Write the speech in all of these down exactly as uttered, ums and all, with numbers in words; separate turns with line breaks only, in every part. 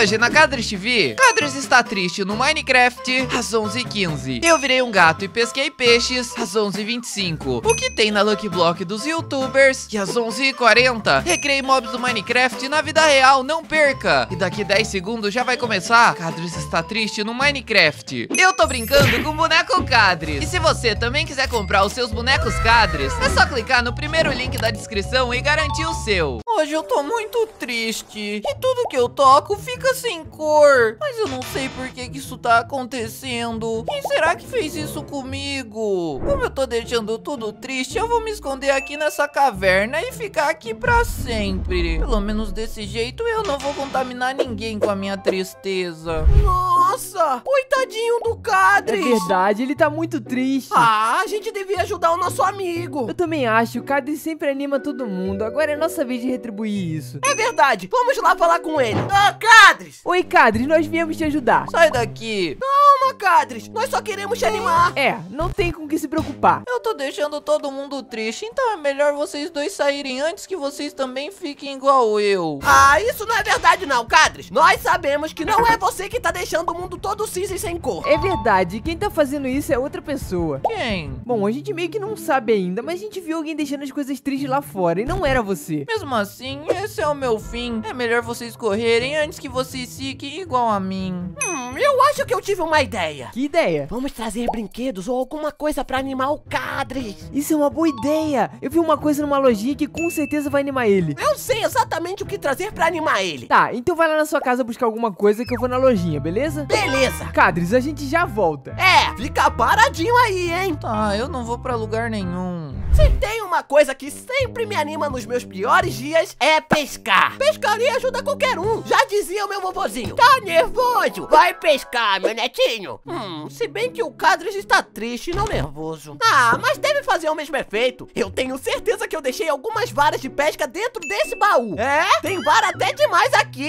Hoje na Cadris T V, Cadris está triste no Minecraft às onze e quinze. Eu virei um gato e pesquei peixes às onze e vinte e cinco. O que tem na Lucky Block dos YouTubers? E às onze e quarenta, recreei mobs do Minecraft na vida real, não perca! E daqui dez segundos já vai começar Cadris está triste no Minecraft. Eu tô brincando com o boneco Cadris. E se você também quiser comprar os seus bonecos Cadris, é só clicar no primeiro link da descrição e garantir o seu. Hoje eu tô muito triste e tudo que eu toco fica sem cor. Mas eu não sei por que que isso tá acontecendo. Quem será que fez isso comigo? Como eu tô deixando tudo triste, eu vou me esconder aqui nessa caverna e ficar aqui pra sempre. Pelo menos desse jeito eu não vou contaminar ninguém com a minha tristeza.
Nossa, coitadinho do Cadris.
É verdade, ele tá muito triste.
Ah, a gente devia ajudar o nosso amigo.
Eu também acho, o Cadris sempre anima todo mundo. Agora é nossa vez de retribuir isso.
É verdade, vamos lá falar com ele. Ô, Cadris!
Oi, Cadris, nós viemos te ajudar.
Sai daqui.
Calma, Cadris, nós só queremos te animar.
É, não tem com que se preocupar.
Eu tô deixando todo mundo triste, então é melhor vocês dois saírem antes que vocês também fiquem igual eu.
Ah, isso não é verdade não, Cadris. Nós sabemos que não é você que tá deixando o mundo todo cinza e sem cor.
É verdade, quem tá fazendo isso é outra pessoa.
Quem?
Bom, a gente meio que não sabe ainda, mas a gente viu alguém deixando as coisas tristes lá fora e não era você.
Mesmo assim, esse é o meu fim. É melhor vocês correrem antes que vocês fiquem igual a mim.
Hum, eu acho que eu tive uma ideia.
Que ideia?
Vamos trazer brinquedos ou alguma coisa pra animar o Cadris.
Isso é uma boa ideia. Eu vi uma coisa numa lojinha que com certeza vai animar ele.
Eu sei exatamente o que trazer pra animar ele.
Tá, então vai lá na sua casa buscar alguma coisa que eu vou na lojinha, beleza?
Beleza.
Cadris, a gente já volta.
É, fica paradinho aí, hein?
Tá, eu não vou pra lugar nenhum.
Se tem uma coisa que sempre me anima nos meus piores dias, é pescar. Pescaria ajuda qualquer um. Já dizia o meu vovozinho. Tá nervoso? Vai pescar, meu netinho. Hum, se bem que o Cadris está triste e não nervoso. Ah, mas deve fazer o mesmo efeito. Eu tenho certeza que eu deixei algumas varas de pesca dentro desse baú. É? Tem vara até demais aqui.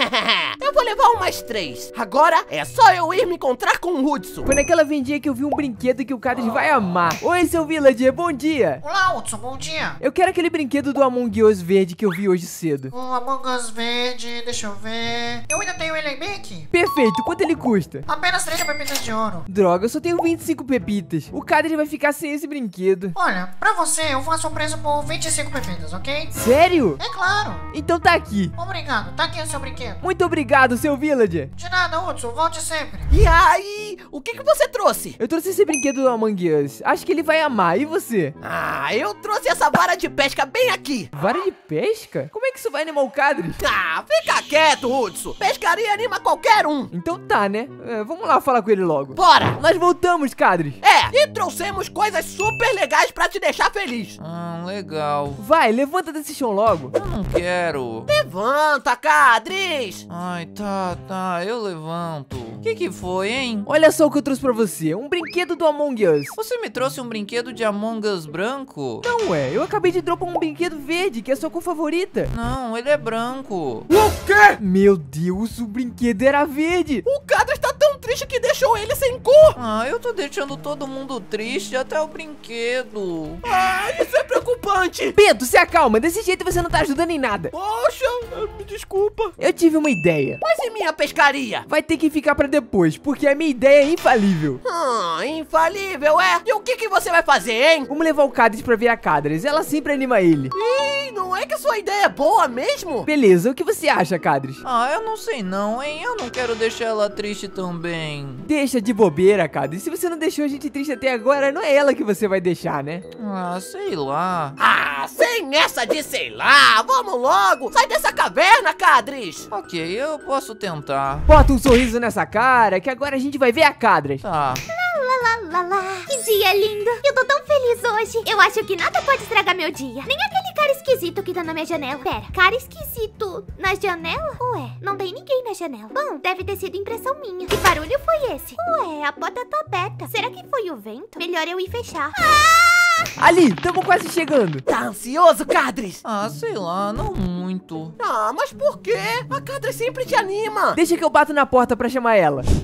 Eu vou levar umas três. Agora é só eu ir me encontrar com o Hudson.
Foi naquela vendinha que eu vi um brinquedo que o Cadris vai amar. Oi, seu villager, bom dia.
Olá, Hudson, bom dia.
Eu quero aquele brinquedo do Among Us verde que eu vi hoje cedo.
O Among Us verde, deixa eu ver. Eu ainda tenho ele bem aqui.
Perfeito, quanto ele custa?
Apenas trinta pepitas de ouro.
Droga, eu só tenho vinte e cinco pepitas. O Cadris vai ficar sem esse brinquedo.
Olha, pra você eu faço o preço por vinte e cinco pepitas, ok?
Sério?
É claro.
Então tá aqui.
Obrigado, tá aqui o seu brinquedo.
Muito obrigado, seu villager.
De nada, Hudson, volte sempre.
E aí, o que que você trouxe?
Eu trouxe esse brinquedo do Among Us. Acho que ele vai amar. E você?
Ah, eu trouxe essa vara de pesca bem aqui.
Vara de pesca? Como é que isso vai animar o Cadris?
Ah, fica quieto, Hudson. Pescaria anima qualquer um.
Então tá, né? É, vamos lá falar com ele logo.
Bora.
Nós voltamos, Cadris.
É, e trouxemos coisas super legais pra te deixar feliz.
Ah, legal.
Vai, levanta desse chão logo.
Eu não quero.
Levanta, Cadris.
Ai, tá, tá, eu levanto. O que que foi, hein?
Olha só o que eu trouxe pra você. Um brinquedo do Among Us.
Você me trouxe um brinquedo de Among Us branco?
Não, é. Eu acabei de dropar um brinquedo verde, que é a sua cor favorita.
Não, ele é branco.
O quê?
Meu Deus, o brinquedo era verde.
O Cadris tá tão triste que deixou ele sem cor.
Ah, eu tô deixando todo mundo triste, até o brinquedo.
Ah, isso é preocupante.
Bento, se acalma. Desse jeito você não tá ajudando em nada.
Poxa, me desculpa.
Eu tive uma ideia.
Mas e minha pescaria?
Vai ter que ficar pra depois, porque a minha ideia é infalível.
Ah, infalível, é? E o que que você vai fazer, hein?
Vamos levar o Cadris pra ver a Cadris. Ela sempre anima ele.
Ih, não é que a sua ideia é boa mesmo?
Beleza, o que você acha, Cadris?
Ah, eu não sei não, hein? Eu não quero deixar ela triste também.
Deixa de bobeira, Cadris. Se você não deixou a gente triste até agora, não é ela que você vai deixar, né?
Ah, sei lá.
Ah, sem essa de sei lá. Vamos logo. Sai dessa caverna, Cadris.
Ok, eu posso tentar.
Bota um sorriso nessa cara, que agora a gente vai ver a Cadris.
Tá.
Lá, lá, lá. Que dia lindo. Eu tô tão feliz hoje. Eu acho que nada pode estragar meu dia. Nem aquele cara esquisito que tá na minha janela. Pera, cara esquisito na janela? Ué, não tem ninguém na janela. Bom, deve ter sido impressão minha. Que barulho foi esse? Ué, a porta tá aberta. Será que foi o vento? Melhor eu ir fechar. Ah!
Ali, tamo quase chegando.
Tá ansioso, Cadris?
Ah, sei lá, não muito.
Ah, mas por quê? A Cadris sempre te anima.
Deixa que eu bato na porta pra chamar ela.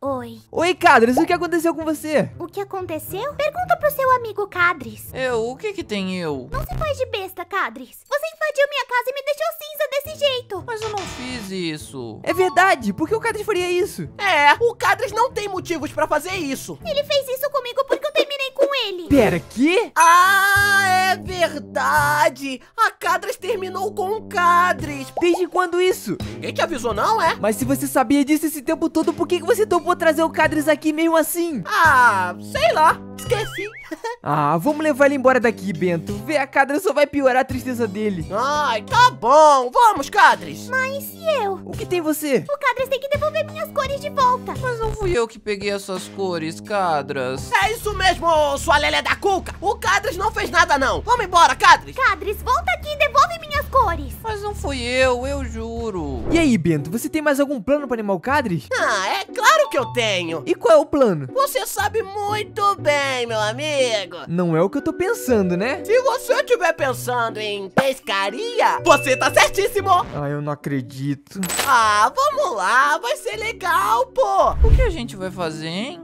Oi.
Oi, Cadris, o que aconteceu com você?
O que aconteceu? Pergunta pro seu amigo Cadris.
Eu? O que que tem eu?
Não se faz de besta, Cadris. Você invadiu minha casa e me deixou cinza desse jeito.
Mas eu não fiz isso.
É verdade, por que o Cadris faria isso?
É, o Cadris não tem motivos pra fazer isso.
Ele fez isso comigo porque eu terminei com ele.
Pera, quê?
Ah, é verdade. A Cadris terminou com o Cadris.
Desde quando isso?
Ninguém te avisou não, é?
Mas se você sabia disso esse tempo todo, por que que você topou trazer o Cadris aqui mesmo assim?
Ah, sei lá. Esqueci.
Ah, vamos levar ele embora daqui, Bento. Ver a Cadris só vai piorar a tristeza dele.
Ai, tá bom. Vamos, Cadris.
Mas e eu?
O que tem você?
O Cadris tem que devolver minhas cores de volta.
Mas não fui eu que peguei essas cores, Cadras.
É isso mesmo, sua lelé da cuca. O Cadris não fez nada, não. Vamos embora, Cadris.
Cadris, volta aqui e devolve minhas cores.
Mas não fui eu, eu juro.
E aí, Bento, você tem mais algum plano pra animar o Cadris?
Ah, é claro que eu tenho.
E qual é o plano?
Você sabe muito bem, meu amigo.
Não é o que eu tô pensando, né?
Se você estiver pensando em pescaria, você tá certíssimo.
Ah, eu não acredito.
Ah, vamos lá, vai ser legal, pô.
O que a gente vai fazer, hein?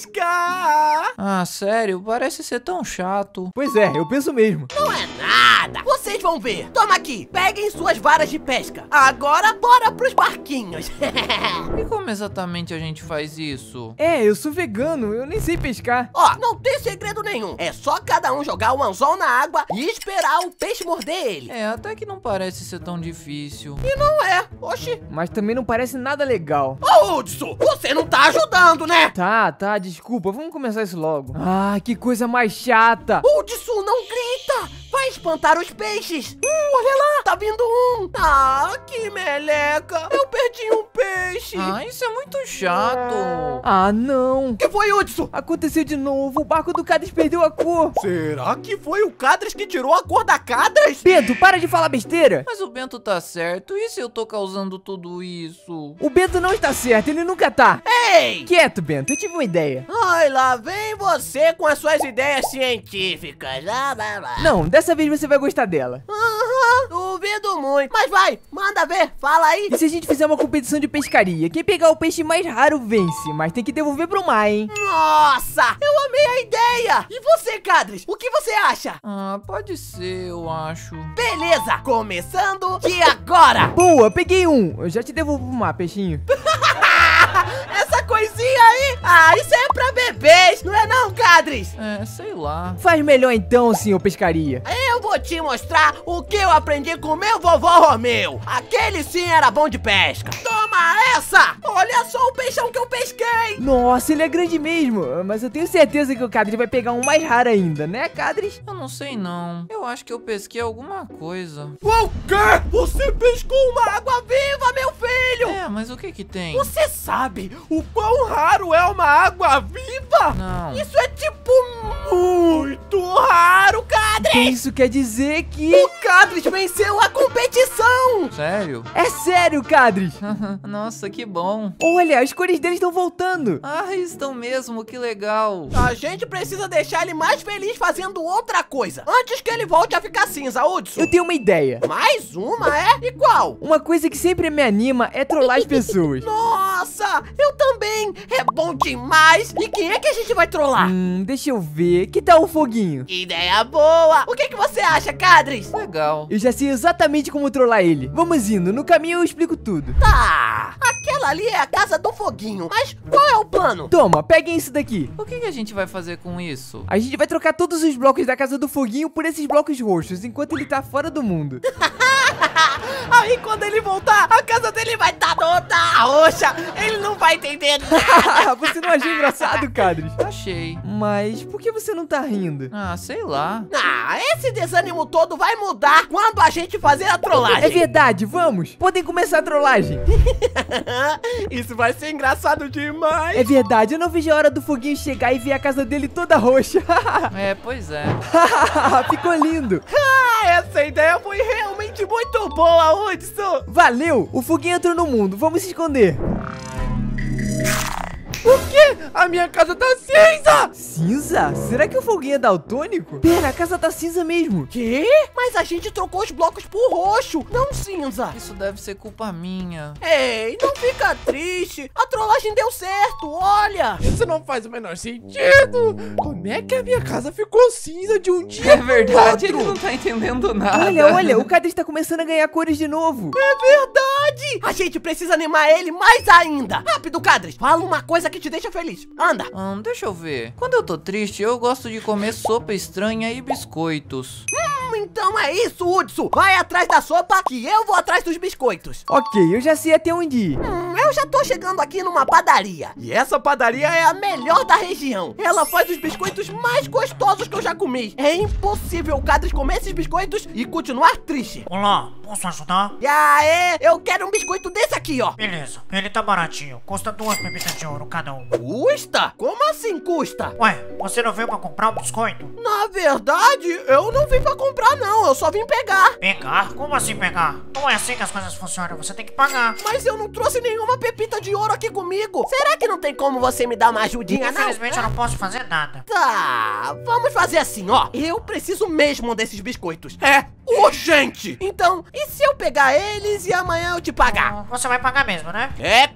Pescar.
Ah, sério? Parece ser tão chato.
Pois é, eu penso mesmo.
Não é nada. Vocês vão ver. Toma aqui, peguem suas varas de pesca. Agora, bora pros barquinhos.
E como exatamente a gente faz isso?
É, eu sou vegano, eu nem sei pescar.
Ó, não tem segredo nenhum. É só cada um jogar o anzol na água e esperar o peixe morder ele.
É, até que não parece ser tão difícil.
Não é. Oxi.
Mas também não parece nada legal.
Ô, Hudson, você não tá ajudando, né?
Tá, tá, desculpa, vamos começar isso logo. Ah, que coisa mais chata.
Hudson, não grita. Vai espantar os peixes. Hum, olha lá, tá vindo um. Ah, que meleca. Eu perdi um peixe.
Ah, isso é muito chato.
Ah, não.
O que foi, Hudson?
Aconteceu de novo, o barco do Cadris perdeu a cor.
Será que foi o Cadris que tirou a cor da Cadris?
Bento, para de falar besteira.
Mas o Bento tá certo. E se eu tô causando tudo isso?
O Bento não está certo, ele nunca tá.
Ei!
Quieto, Bento, eu tive uma ideia.
Ai, lá vem você com as suas ideias científicas. Ah, blá, blá.
Não, dessa vez você vai gostar dela.
Aham, duvido muito. Mas vai, manda ver, fala aí.
E se a gente fizer uma competição de pescaria? Quem pegar o peixe mais raro vence, mas tem que devolver pro mar, hein?
Nossa, eu amei a ideia. E você, Cadris, o que você acha?
Ah, pode ser, eu acho.
Beleza, começando de agora.
Boa, peguei um. Eu já te devolvo pro mar, peixinho.
Essa coisinha aí, ah, isso é pra bebês, não é não, Cadris?
É, sei lá.
Faz melhor então, senhor pescaria.
Eu vou te mostrar o que eu aprendi com meu vovô Romeu. Aquele sim era bom de pesca. Toma essa! Olha só o peixão que eu pesquei.
Nossa, ele é grande mesmo. Mas eu tenho certeza que o Cadris vai pegar um mais raro ainda, né, Cadris?
Eu não sei não. Eu acho que eu pesquei alguma coisa.
O quê? Você pescou uma água viva, meu filho?
É, mas o que que tem?
Você sabe o quão raro é uma água viva?
Não.
Isso é tipo muito raro,
O que
Cadris.
isso quer dizer que...
O Cadris venceu a competição.
Sério?
É sério, Cadris.
Nossa, que bom.
Olha, as cores dele estão voltando.
Ah, estão mesmo, que legal.
A gente precisa deixar ele mais feliz fazendo outra coisa, antes que ele volte a ficar cinza, Hudson.
Eu tenho uma ideia.
Mais uma, é? E qual?
Uma coisa que sempre me anima é trollar as pessoas.
Nossa, eu também. É bom demais. E quem é que a gente vai trollar?
Hum, deixa eu ver. Que tal o foguinho?
Ideia boa. O que, que você acha, Cadris?
Legal.
Eu já sei exatamente como trollar ele. Vamos indo, no caminho eu explico tudo.
Tá, aquela ali é a casa do foguinho. Mas qual é o plano?
Toma, peguem isso daqui.
O que que a gente vai fazer com isso?
A gente vai trocar todos os blocos da casa do foguinho por esses blocos roxos, enquanto ele tá fora do mundo.
Aí quando ele voltar, a casa dele vai estar toda roxa. Ele não vai entender nada.
Você não achou engraçado, Cadris?
Achei.
Mas por que você não tá rindo?
Ah, sei lá.
Ah, esse desânimo todo vai mudar quando a gente fazer a
É
trollagem.
verdade, vamos! Podem começar a trollagem.
Isso vai ser engraçado demais.
É verdade, eu não vejo a hora do foguinho chegar e ver a casa dele toda roxa.
É, pois é.
Ficou lindo.
Ah, essa ideia foi realmente muito boa, Hudson.
Valeu! O foguinho entrou no mundo, vamos se esconder.
O quê? A minha casa tá cinza!
Cinza? Será que o Foguinho é daltônico? Pera, a casa tá cinza mesmo.
Quê? Mas a gente trocou os blocos por roxo, não cinza.
Isso deve ser culpa minha.
Ei, não fica triste. A trollagem deu certo, olha.
Isso não faz o menor sentido! Como é que a minha casa ficou cinza de um dia
É verdade,
pro
ele
outro?
não tá entendendo nada.
Olha, olha, o Cadê está começando a ganhar cores de novo.
É verdade! A gente precisa animar ele mais ainda. Rápido, Cadres, fala uma coisa que te deixa feliz. Anda.
Hum, deixa eu ver. Quando eu tô triste, eu gosto de comer sopa estranha e biscoitos.
Hum, então é isso, Hudson. Vai atrás da sopa que eu vou atrás dos biscoitos.
Ok, eu já sei até onde ir.
Hum, eu já tô chegando aqui numa padaria. E essa padaria é a melhor da região. Ela faz os biscoitos mais gostosos que eu já comi. É impossível o Cadres comer esses biscoitos e continuar triste.
Olá, posso ajudar?
E aí, eu quero um biscoito desse aqui, ó.
Beleza, ele tá baratinho. Custa duas pepitas de ouro cada um.
Custa? Como assim custa?
Ué, você não veio pra comprar um biscoito?
Na verdade, eu não vim pra comprar não, eu só vim pegar.
Pegar? Como assim pegar? Não é assim que as coisas funcionam, você tem que pagar.
Mas eu não trouxe nenhuma pepita de ouro aqui comigo. Será que não tem como você me dar uma ajudinha, não?
Infelizmente eu não posso fazer nada.
Tá, vamos fazer assim, ó. Eu preciso mesmo desses biscoitos. É urgente. Então, e se eu pegar eles e amanhã eu te pagar?
Hum, Você vai pagar mesmo, né?
É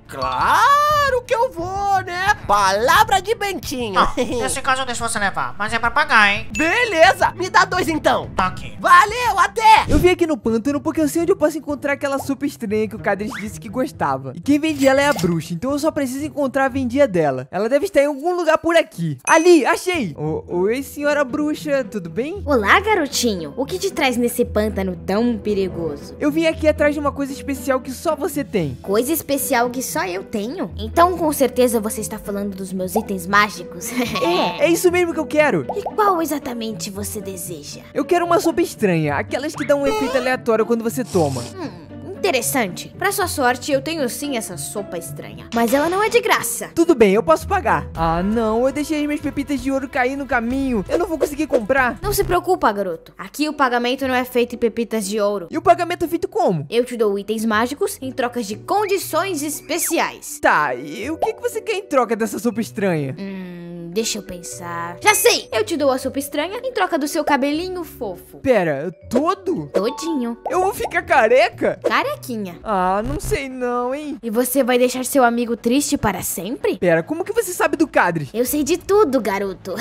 claro que eu vou, né? Palavra de Bentinho.
Não, nesse caso eu deixo você levar, mas é pra pagar, hein?
Beleza, me dá dois então.
Tá aqui.
Valeu, até.
Eu vim aqui no pântano porque eu sei onde eu posso encontrar aquela sopa estranha que o Cadres disse que gostava. E quem vende ela é a bruxa, então eu só preciso encontrar a vendia dela. Ela deve estar em algum lugar por aqui. Ali, achei! O- Oi, senhora bruxa, tudo bem?
Olá, garotinho. O que te traz nesse pântano tão perigoso?
Eu vim aqui atrás de uma coisa especial que só você tem.
Coisa especial que só eu tenho? Então, com certeza você está falando dos meus itens mágicos.
É isso mesmo que eu quero.
E qual exatamente você deseja?
Eu quero uma sopa estranha, aquelas que dão um efeito aleatório quando você toma.
Hum, interessante. Pra sua sorte, eu tenho sim essa sopa estranha. Mas ela não é de graça.
Tudo bem, eu posso pagar. Ah, não, eu deixei as minhas pepitas de ouro cair no caminho. Eu não vou conseguir comprar.
Não se preocupa, garoto. Aqui o pagamento não é feito em pepitas de ouro.
E o pagamento é feito como?
Eu te dou itens mágicos em trocas de condições especiais.
Tá, e o que, que você quer em troca dessa sopa estranha?
Hum, deixa eu pensar. Já sei! Eu te dou a sopa estranha em troca do seu cabelinho fofo.
Pera, todo?
Todinho.
Eu vou ficar careca?
Carequinha.
Ah, não sei não, hein?
E você vai deixar seu amigo triste para sempre?
Pera, como que você sabe do Cadres?
Eu sei de tudo, garoto.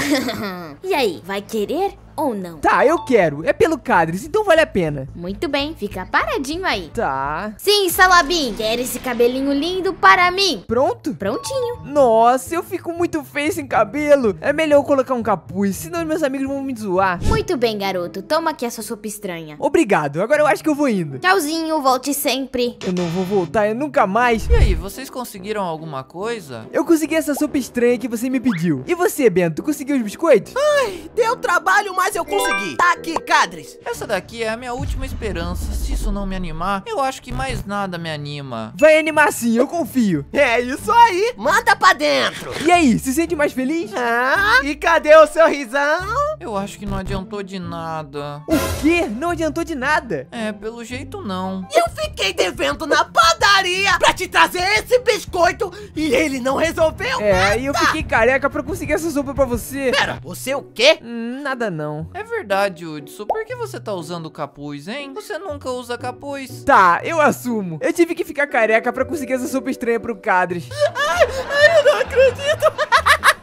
E aí, vai querer ou não?
Tá, eu quero. É pelo Cadres, então vale a pena.
Muito bem, fica paradinho aí.
Tá.
Sim, Salabim, quer esse cabelinho lindo para mim?
Pronto?
Prontinho.
Nossa, eu fico muito feio sem cabelo. É melhor eu colocar um capuz, senão meus amigos vão me zoar.
Muito bem, garoto. Toma aqui essa sopa estranha.
Obrigado, agora eu acho que eu vou indo.
Tchauzinho, volte sempre.
Eu não vou voltar, eu nunca mais.
E aí, vocês conseguiram alguma coisa?
Eu consegui essa sopa estranha que você me pediu. E você, Bento, conseguiu os biscoitos?
Deu trabalho, mas eu consegui. Tá aqui, Cadres.
Essa daqui é a minha última esperança. Se isso não me animar, eu acho que mais nada me anima.
Vai animar sim, eu confio.
É isso aí. Manda pra dentro.
E aí, se sente mais feliz?
Ah, e cadê o seu risão?
Eu acho que não adiantou de nada.
O quê? Não adiantou de nada.
É, pelo jeito não.
Eu fiquei devendo na padaria pra te trazer esse biscoito e ele não resolveu
É,
nada.
e eu fiquei careca pra conseguir essa sopa pra você.
Pera, você o quê?
Hum, nada não.
É verdade, Hudson. Por que você tá usando capuz, hein? Você nunca usa capuz.
Tá, eu assumo. Eu tive que ficar careca pra conseguir essa sopa estranha pro Cadres.
Ai, ai, eu não acredito.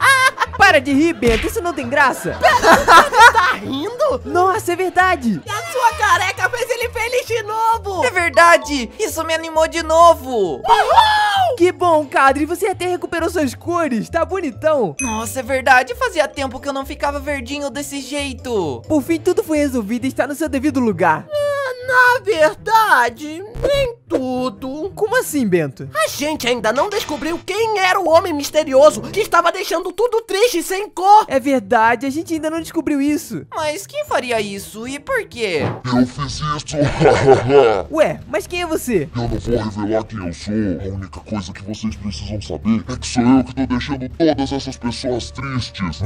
Para de rir, Bento, isso não tem graça.
Tá rindo?
Nossa, é verdade.
E a sua careca fez ele feliz de novo.
É verdade! Isso me animou de novo!
Que bom, Cadre, você até recuperou suas cores, tá bonitão.
Nossa, é verdade! Fazia tempo que eu não ficava verdinho desse jeito!
Por fim, tudo foi resolvido e está no seu devido lugar.
Na verdade, nem tudo.
Como assim, Bento?
A gente ainda não descobriu quem era o homem misterioso que estava deixando tudo triste e sem cor.
É verdade, a gente ainda não descobriu isso.
Mas quem faria isso e por quê?
Eu fiz isso.
Ué, mas quem é você?
Eu não vou revelar quem eu sou. A única coisa que vocês precisam saber é que sou eu que tô deixando todas essas pessoas tristes.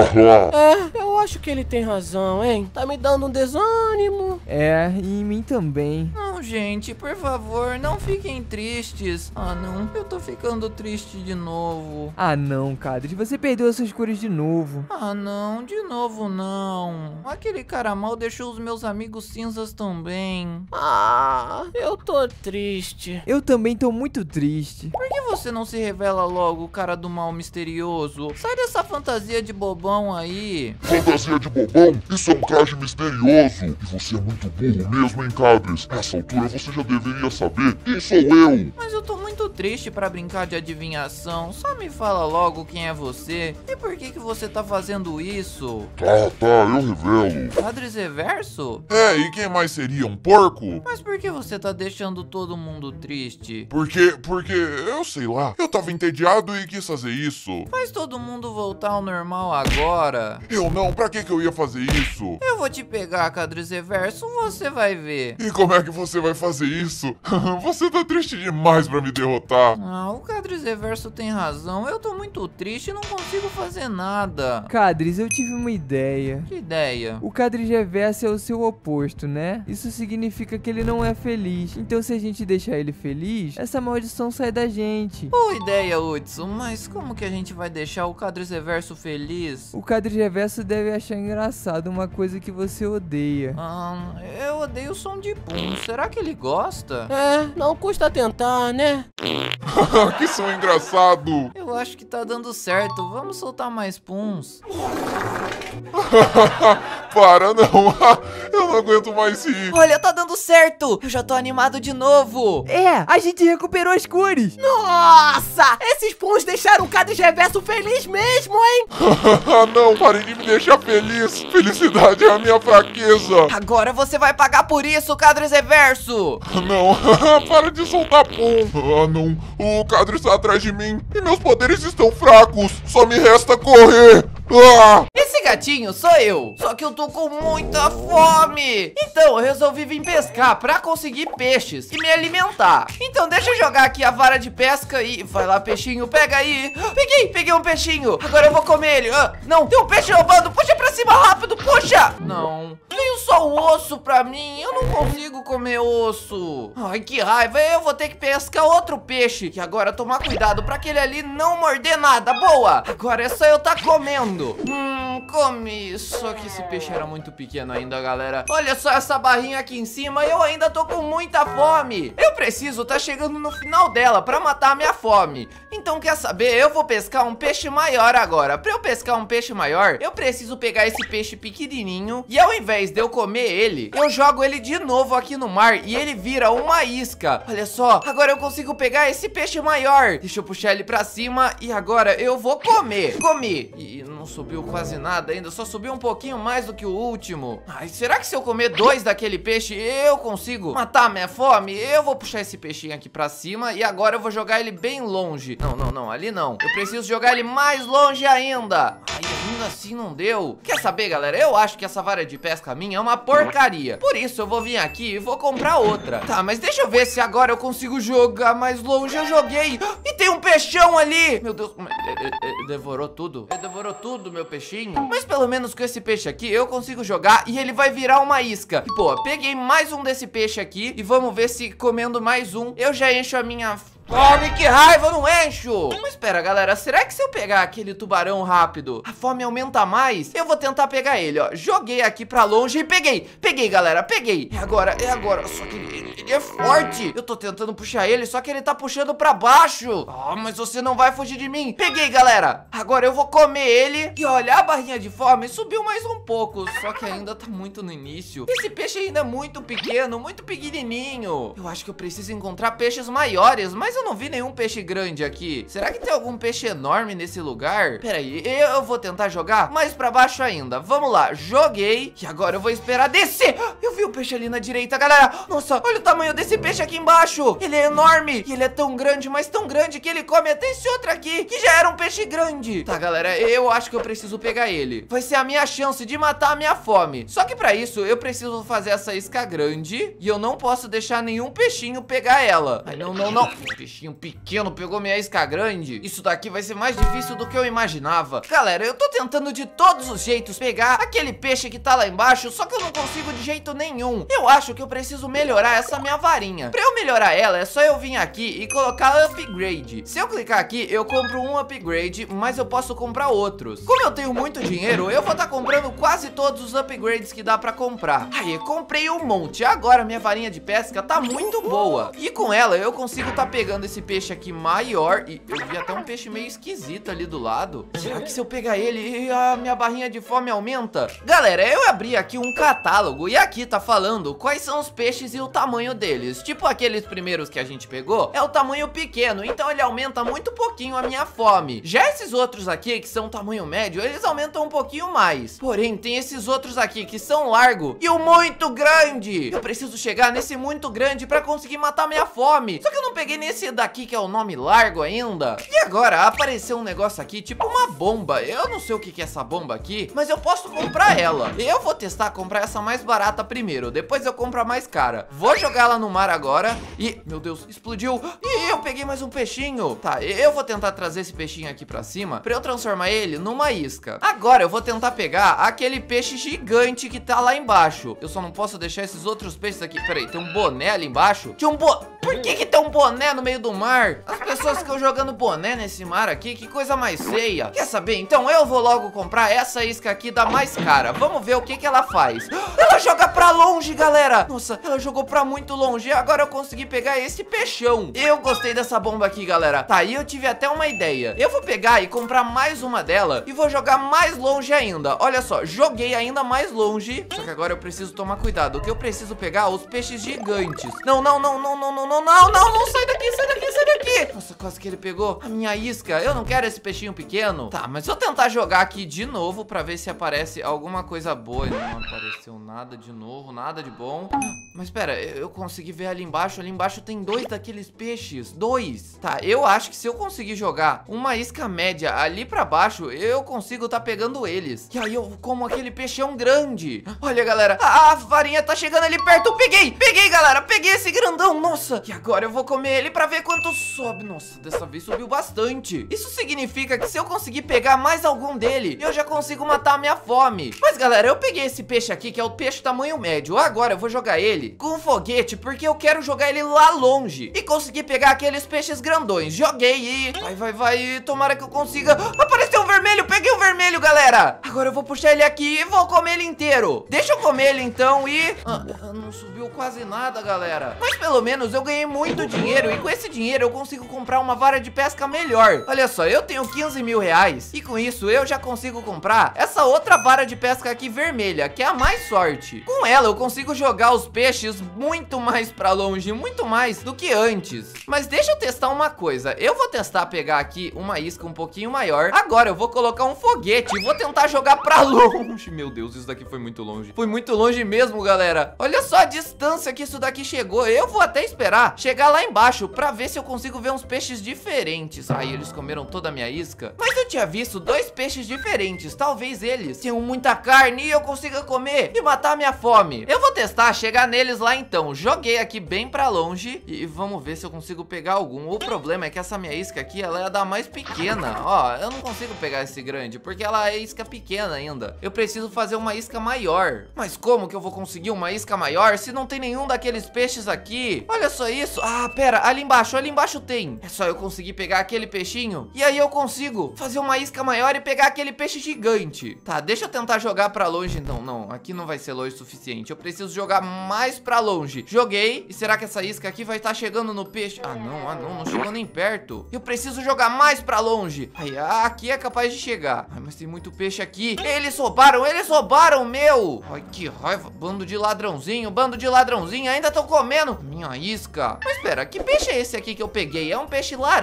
É, eu acho que ele tem razão, hein? Tá me dando um desânimo.
É, e em mim também.
Não, Não, gente, por favor, não fiquem tristes. Ah, não, eu tô ficando triste de novo.
Ah, não, Cadris, você perdeu as suas cores de novo.
Ah, não, de novo não. Aquele cara mal deixou os meus amigos cinzas também.
Ah, eu tô triste.
Eu também tô muito triste.
Por que você não se revela logo, cara do mal misterioso? Sai dessa fantasia de bobão aí.
Fantasia de bobão? Isso é um traje misterioso. E você é muito burro mesmo, hein, Cadris? Nessa altura você já deveria saber quem sou eu.
Mas eu tô muito triste pra brincar de adivinhação. Só me fala logo quem é você e por que que você tá fazendo isso.
Tá, tá, eu revelo.
Cadris Reverso?
É, e quem mais seria? Um porco?
Mas por que você tá deixando todo mundo triste?
Porque, porque, eu sei lá, eu tava entediado e quis fazer isso.
Faz todo mundo voltar ao normal agora.
Eu não, pra que que eu ia fazer isso?
Eu vou te pegar, Cadris Reverso, você vai ver.
E como é que você vai fazer isso? Você tá triste demais pra me derrotar.
Ah, o Cadris Reverso tem razão, eu tô muito triste e não consigo fazer nada.
Cadris, eu tive uma ideia.
Que ideia?
O Cadris Reverso é o seu oposto, né? Isso significa que ele não é feliz. Então se a gente deixar ele feliz, essa maldição sai da gente.
Boa ideia, Hudson, mas como que a gente vai deixar o Cadris Reverso feliz?
O Cadris Reverso deve achar engraçado uma coisa que você odeia.
Ah, eu odeio o som de pum. Será que ele gosta?
É, não custa tentar, né?
Que som engraçado.
Eu acho que tá dando certo. Vamos soltar mais puns.
Para, não. Eu não aguento mais rir.
Olha, tá dando certo. Eu já tô animado de novo.
É, a gente recuperou as cores.
Nossa, esses puns deixaram o Cadris Reverso feliz mesmo, hein?
Não, parem de me deixar feliz. Felicidade é a minha fraqueza.
Agora você vai pagar por isso, Cadris Reverso.
Não, para de soltar pum. Ah, não. O Cadris está atrás de mim e meus poderes estão fracos. Só me resta correr. Ah!
Esse gatinho sou eu, só que eu tô com muita fome. Então eu resolvi vir pescar pra conseguir peixes e me alimentar. Então deixa eu jogar aqui a vara de pesca e... Vai lá, peixinho, pega aí. Peguei, peguei um peixinho. Agora eu vou comer ele. Ah, não, tem um peixe roubando. Puxa pra cima rápido, puxa. Não, veio só o osso pra mim. Eu não consigo comer osso. Ai, que raiva. Eu vou ter que pescar outro peixe. E agora tomar cuidado pra aquele ali não morder nada. Boa, agora é só eu tá comendo. Hum, comi. Só que esse peixe era muito pequeno ainda, galera. Olha só essa barrinha aqui em cima. Eu ainda tô com muita fome. Eu preciso tá chegando no final dela pra matar a minha fome. Então quer saber? Eu vou pescar um peixe maior agora. Pra eu pescar um peixe maior, eu preciso pegar esse peixe pequenininho e ao invés de eu comer ele, eu jogo ele de novo aqui no mar e ele vira uma isca. Olha só, agora eu consigo pegar esse peixe maior. Deixa eu puxar ele pra cima e agora eu vou comer. Comi. E não subiu quase nada ainda, só subiu um pouquinho mais do que o último. Ai, será que se eu comer dois daquele peixe, eu consigo matar a minha fome? Eu vou puxar esse peixinho aqui pra cima e agora eu vou jogar ele bem longe. Não, não, não, ali não. Eu preciso jogar ele mais longe ainda. Ai, ainda assim não deu. Quer saber, galera? Eu acho que essa vara de pesca minha é uma porcaria. Por isso eu vou vir aqui e vou comprar outra. Tá, mas deixa eu ver se agora eu consigo jogar mais longe. Eu joguei e tem um peixão ali. Meu Deus, ele devorou tudo. Ele devorou tudo, meu peixinho. Mas pelo menos com esse peixe aqui eu consigo jogar e ele vai virar uma isca. E pô, peguei mais um desse peixe aqui e vamos ver se comendo mais um eu já encho a minha... Fome, que raiva, eu não encho. Mas espera, galera, será que se eu pegar aquele tubarão rápido, a fome aumenta mais? Eu vou tentar pegar ele, ó. Joguei aqui pra longe e peguei. Peguei, galera, peguei. É agora, é agora. Só que ele, ele é forte. Eu tô tentando puxar ele, só que ele tá puxando pra baixo. Oh, mas você não vai fugir de mim. Peguei, galera. Agora eu vou comer ele. E olha, a barrinha de fome subiu mais um pouco. Só que ainda tá muito no início. Esse peixe ainda é muito pequeno, muito pequenininho. Eu acho que eu preciso encontrar peixes maiores, mas eu não vi nenhum peixe grande aqui. Será que tem algum peixe enorme nesse lugar? Pera aí, eu vou tentar jogar mais pra baixo ainda. Vamos lá, joguei. E agora eu vou esperar descer. Eu vi um peixe ali na direita, galera. Nossa, olha o tamanho desse peixe aqui embaixo. Ele é enorme. E ele é tão grande, mas tão grande que ele come até esse outro aqui, que já era um peixe grande. grande. Tá, galera, eu acho que eu preciso pegar ele. Vai ser a minha chance de matar a minha fome. Só que pra isso, eu preciso fazer essa isca grande e eu não posso deixar nenhum peixinho pegar ela. Ai, não, não, não. Peixinho pequeno pegou minha isca grande. Isso daqui vai ser mais difícil do que eu imaginava. Galera, eu tô tentando de todos os jeitos pegar aquele peixe que tá lá embaixo, só que eu não consigo de jeito nenhum. Eu acho que eu preciso melhorar essa minha varinha. Pra eu melhorar ela, é só eu vir aqui e colocar upgrade. Se eu clicar aqui, eu compro um upgrade, mas eu posso comprar outros. Como eu tenho muito dinheiro, eu vou estar comprando quase todos os upgrades que dá pra comprar. Aí, comprei um monte. Agora minha varinha de pesca tá muito boa. E com ela, eu consigo tá pegando esse peixe aqui maior. E eu vi até um peixe meio esquisito ali do lado. Será que se eu pegar ele, a minha barrinha de fome aumenta? Galera, eu abri aqui um catálogo e aqui tá falando quais são os peixes e o tamanho deles. Tipo aqueles primeiros que a gente pegou, é o tamanho pequeno, então ele aumenta muito pouquinho a minha fome. Já esses outros aqui, que são tamanho médio, eles aumentam um pouquinho mais. Porém, tem esses outros aqui que são largo e o muito grande. Eu preciso chegar nesse muito grande pra conseguir matar minha fome. Só que eu não peguei nesse daqui que é o nome largo ainda. E agora apareceu um negócio aqui, tipo uma bomba. Eu não sei o que que é essa bomba aqui, mas eu posso comprar ela. Eu vou testar comprar essa mais barata primeiro, depois eu compro a mais cara. Vou jogar ela no mar agora. E, meu Deus, explodiu. E eu peguei mais um peixinho. Tá, eu vou tentar trazer esse peixinho aqui pra cima pra eu transformar ele numa isca. Agora eu vou tentar pegar aquele peixe gigante que tá lá embaixo. Eu só não posso deixar esses outros peixes aqui. Peraí, tem um boné ali embaixo? Tinha um bo... Por que que tem um boné no meio do mar? As pessoas ficam jogando boné nesse mar aqui, que coisa mais feia. Quer saber? Então eu vou logo comprar essa isca aqui da mais cara. Vamos ver o que que ela faz. Ela joga pra longe, galera. Nossa, ela jogou pra muito longe. Agora eu consegui pegar esse peixão. Eu gostei dessa bomba aqui, galera. Tá, e eu tive até uma ideia. Eu vou pegar e comprar mais uma dela e vou jogar mais longe ainda. Olha só, joguei ainda mais longe. Só que agora eu preciso tomar cuidado. O que eu preciso pegar? Os peixes gigantes. Não, não, não, não, não, não, não, não, não, não, sai daqui, sai daqui, sai daqui. Nossa, quase que ele pegou a minha isca. Eu não quero esse peixinho pequeno. Tá, mas se eu tentar jogar aqui de novo pra ver se aparece alguma coisa boa. Não apareceu nada de novo, nada de bom. Mas pera, eu consegui ver ali embaixo. Ali embaixo tem dois daqueles peixes. Dois. Tá, eu acho que se eu conseguir jogar uma isca média ali pra baixo, eu consigo tá pegando eles. E aí eu como aquele peixão grande. Olha, galera, a, a varinha tá chegando ali perto. Peguei, peguei, galera, peguei esse grandão. Nossa, e agora eu vou comer ele pra ver quanto sobe. Nossa, dessa vez subiu bastante. Isso significa que se eu conseguir pegar mais algum dele, eu já consigo matar a minha fome. Mas, galera, eu peguei esse peixe aqui, que é o peixe tamanho médio. Agora eu vou jogar ele com um foguete, porque eu quero jogar ele lá longe e conseguir pegar aqueles peixes grandões. Joguei e... Vai, vai, vai. Tomara que eu consiga... Apareceu um vermelho, peguei o um vermelho, galera. Agora eu vou puxar ele aqui e vou comer ele inteiro. Deixa eu comer ele, então, e... Ah, não subiu quase nada, galera. Mas pelo menos eu ganhei muito dinheiro e com esse dinheiro eu consigo comprar uma vara de pesca melhor. Olha só, eu tenho quinze mil reais e com isso eu já consigo comprar essa outra vara de pesca aqui vermelha, que é a mais sorte. Com ela eu consigo jogar os peixes muito mais pra longe, muito mais do que antes. Mas deixa eu testar uma coisa. Eu vou testar pegar aqui uma isca um pouquinho maior. Agora eu vou colocar um foguete e vou tentar jogar pra longe. Meu Deus, isso daqui foi muito longe. Foi muito longe mesmo, galera. Olha só a distância que isso daqui chegou. Eu vou até esperar chegar lá embaixo pra ver se eu consigo ver uns peixes diferentes. Aí eles comeram toda a minha isca. Mas eu tinha visto dois peixes diferentes. Talvez eles tenham muita carne e eu consiga comer e matar a minha fome. Eu vou testar chegar neles lá então. Joguei aqui bem pra longe e vamos ver se eu consigo pegar algum. O problema é que essa minha isca aqui, ela é da mais pequena. Ó, eu não consigo pegar esse grande porque ela é isca pequena ainda. Eu preciso fazer uma isca maior. Mas como que eu vou conseguir uma isca maior se não tem nenhum daqueles peixes aqui? Olha só isso. Ah, pera, ali embaixo, ali embaixo tem. É só eu conseguir pegar aquele peixinho e aí eu consigo fazer uma isca maior e pegar aquele peixe gigante. Tá, deixa eu tentar jogar pra longe. Não, não, aqui não vai ser longe o suficiente. Eu preciso jogar mais pra longe. Joguei. E será que essa isca aqui vai estar chegando no peixe? Ah, não, ah, não, não chegou nem perto. Eu preciso jogar mais pra longe. Aí, aqui é capaz de chegar. Ai, mas tem muito peixe aqui. Eles roubaram, eles roubaram, meu. Ai, que raiva. Bando de ladrãozinho, bando de ladrãozinho. Ainda estão comendo minha isca. Mas espera, que peixe é esse aqui que eu peguei? É um peixe laranja.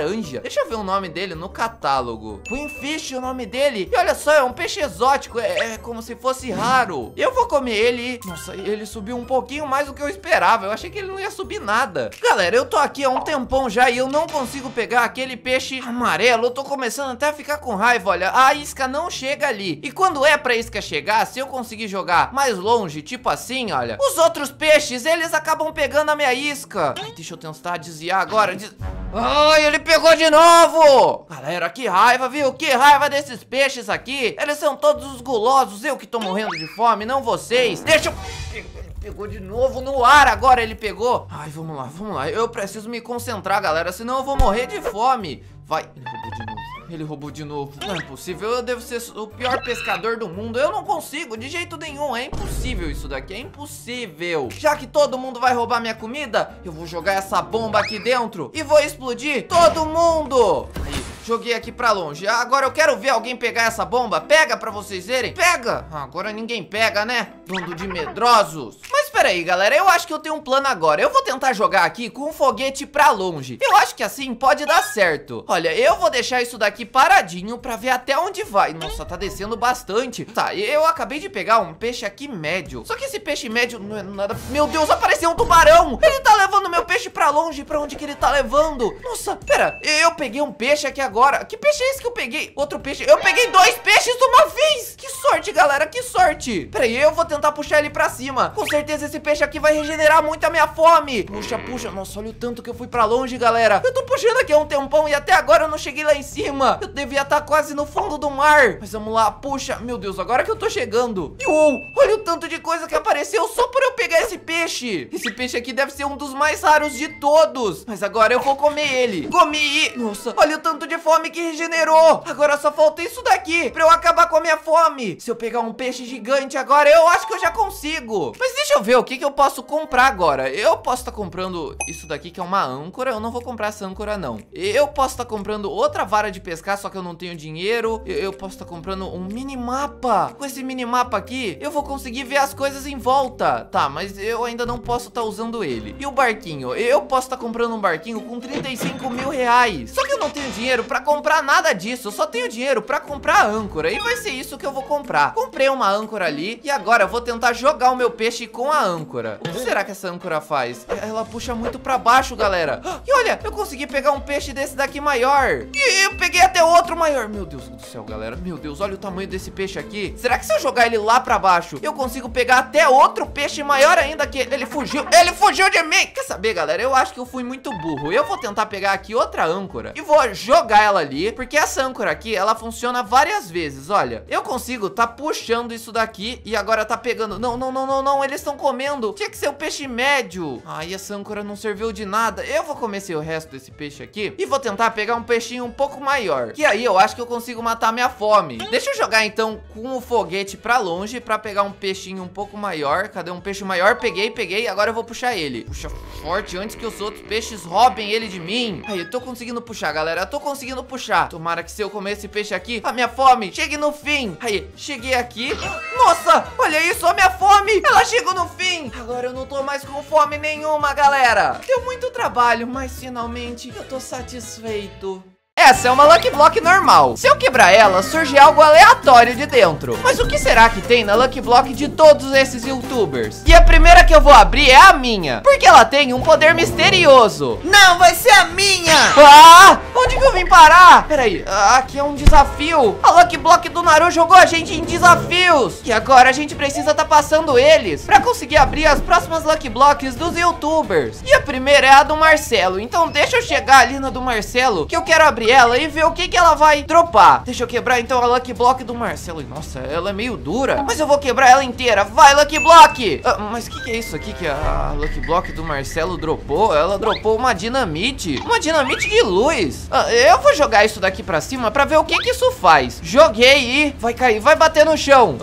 Deixa eu ver o nome dele no catálogo. Queenfish, o nome dele. E olha só, é um peixe exótico. É, é como se fosse raro. Eu vou comer ele. Nossa, ele subiu um pouquinho mais do que eu esperava. Eu achei que ele não ia subir nada. Galera, eu tô aqui há um tempão já e eu não consigo pegar aquele peixe amarelo. Eu tô começando até a ficar com raiva, olha. A isca não chega ali. E quando é pra isca chegar, se eu conseguir jogar mais longe, tipo assim, olha, os outros peixes, eles acabam pegando a minha isca. Ai, deixa eu tentar desviar agora. Des... Ai, ele pegou de novo! Galera, que raiva, viu? Que raiva desses peixes aqui. Eles são todos os gulosos. Eu que tô morrendo de fome, não vocês. Deixa eu... Ele pegou de novo no ar, agora ele pegou. Ai, vamos lá, vamos lá. Eu preciso me concentrar, galera, senão eu vou morrer de fome. Vai, ele roubou de novo. Ele roubou de novo. Não é possível, eu devo ser o pior pescador do mundo. Eu não consigo, de jeito nenhum. É impossível isso daqui, é impossível. Já que todo mundo vai roubar minha comida, eu vou jogar essa bomba aqui dentro e vou explodir todo mundo. Aí, joguei aqui pra longe. Agora eu quero ver alguém pegar essa bomba. Pega pra vocês verem. Pega. Ah, agora ninguém pega, né? Bando de medrosos. Mas peraí, galera, eu acho que eu tenho um plano agora. Eu vou tentar jogar aqui com um foguete pra longe. Eu acho que assim pode dar certo. Olha, eu vou deixar isso daqui paradinho pra ver até onde vai. Nossa, tá descendo bastante. Tá, eu acabei de pegar um peixe aqui médio. Só que esse peixe médio não é nada... Meu Deus, apareceu um tubarão. Ele tá levando meu peixe pra longe. Pra onde que ele tá levando? Nossa, pera, eu peguei um peixe aqui agora. Que peixe é esse que eu peguei? Outro peixe. Eu peguei dois peixes de uma vez. Que sorte, galera, que sorte. Pera aí, eu vou tentar puxar ele pra cima. Com certeza esse peixe aqui vai regenerar muito a minha fome. Puxa, puxa. Nossa, olha o tanto que eu fui pra longe, galera. Eu tô puxando aqui há um tempão e até agora eu não cheguei lá em cima. Eu devia estar quase no fundo do mar. Mas vamos lá, puxa. Meu Deus, agora que eu tô chegando. E uou, olha o tanto de coisa que apareceu só por eu pegar esse peixe. Esse peixe aqui deve ser um dos mais raros de todos. Mas agora eu vou comer ele. Comi. Nossa, olha o tanto de fome que regenerou. Agora só falta isso daqui pra eu acabar com a minha fome. Se eu pegar um peixe gigante agora, eu acho que eu já consigo. Mas deixa eu ver o que que eu posso comprar agora. Eu posso estar comprando isso daqui que é uma âncora. Eu não vou comprar essa âncora não. Eu posso estar comprando outra vara de pescar, só que eu não tenho dinheiro. Eu, eu posso estar comprando um minimapa. Com esse minimapa aqui, eu vou conseguir ver as coisas em volta. Tá, mas eu ainda não posso estar usando ele. E o barquinho? Eu posso estar comprando um barquinho com trinta e cinco mil reais. Só que eu não tenho dinheiro pra comprar nada disso. Eu só tenho dinheiro pra comprar a âncora. E vai ser isso que eu vou comprar. Comprei uma âncora ali. E agora eu vou tentar jogar o meu peixe com a âncora. O que será que essa âncora faz? Ela puxa muito pra baixo, galera. E olha, eu consegui pegar um peixe desse daqui maior. E eu peguei até outro maior. Meu Deus do céu, galera. Meu Deus, olha o tamanho desse peixe aqui. Será que se eu jogar ele lá pra baixo, eu consigo pegar até outro peixe maior ainda que ele? Ele fugiu. Ele fugiu de mim. Quer saber, galera? Eu acho que eu fui muito burro. Eu vou tentar pegar aqui outra âncora e vou jogar ela ali, porque essa âncora aqui, ela funciona várias vezes. Olha, eu consigo tá puxando isso daqui e agora tá pegando. Não, não, não, não, não. Eles estão comendo. Tinha que ser o peixe médio. Ai, essa âncora não serviu de nada. Eu vou comer o resto desse peixe aqui e vou tentar pegar um peixinho um pouco maior, que aí eu acho que eu consigo matar minha fome. Deixa eu jogar então com o foguete pra longe pra pegar um peixinho um pouco maior. Cadê um peixe maior? Peguei, peguei. Agora eu vou puxar ele. Puxa forte antes que os outros peixes roubem ele de mim. Aí, eu tô conseguindo puxar, galera. Eu tô conseguindo puxar. Tomara que se eu comer esse peixe aqui, a minha fome chegue no fim. Aí, cheguei aqui. Nossa, olha isso, a minha fome. Ela chegou no fim. Agora eu não tô mais com fome nenhuma, galera. Deu muito trabalho, mas finalmente eu tô satisfeito. Essa é uma Lucky Block normal. Se eu quebrar ela, surge algo aleatório de dentro. Mas o que será que tem na Lucky Block de todos esses youtubers? E a primeira que eu vou abrir é a minha, porque ela tem um poder misterioso.
Não, vai ser a minha!
Ah! Onde que eu vim parar? Peraí, aqui é um desafio. A Lucky Block do Naru jogou a gente em desafios. E agora a gente precisa tá passando eles pra conseguir abrir as próximas Lucky Blocks dos youtubers. E a primeira é a do Marcelo. Então deixa eu chegar ali na do Marcelo, que eu quero abrir ela e ver o que que ela vai dropar. Deixa eu quebrar então a Lucky Block do Marcelo. Nossa, ela é meio dura, mas eu vou quebrar ela inteira. Vai, Lucky Block! Ah, mas o que que é isso aqui que a Lucky Block do Marcelo dropou? Ela dropou uma dinamite. Uma dinamite de luz. Ah, eu vou jogar isso daqui pra cima pra ver o que que isso faz. Joguei e vai cair, vai bater no chão. Ah,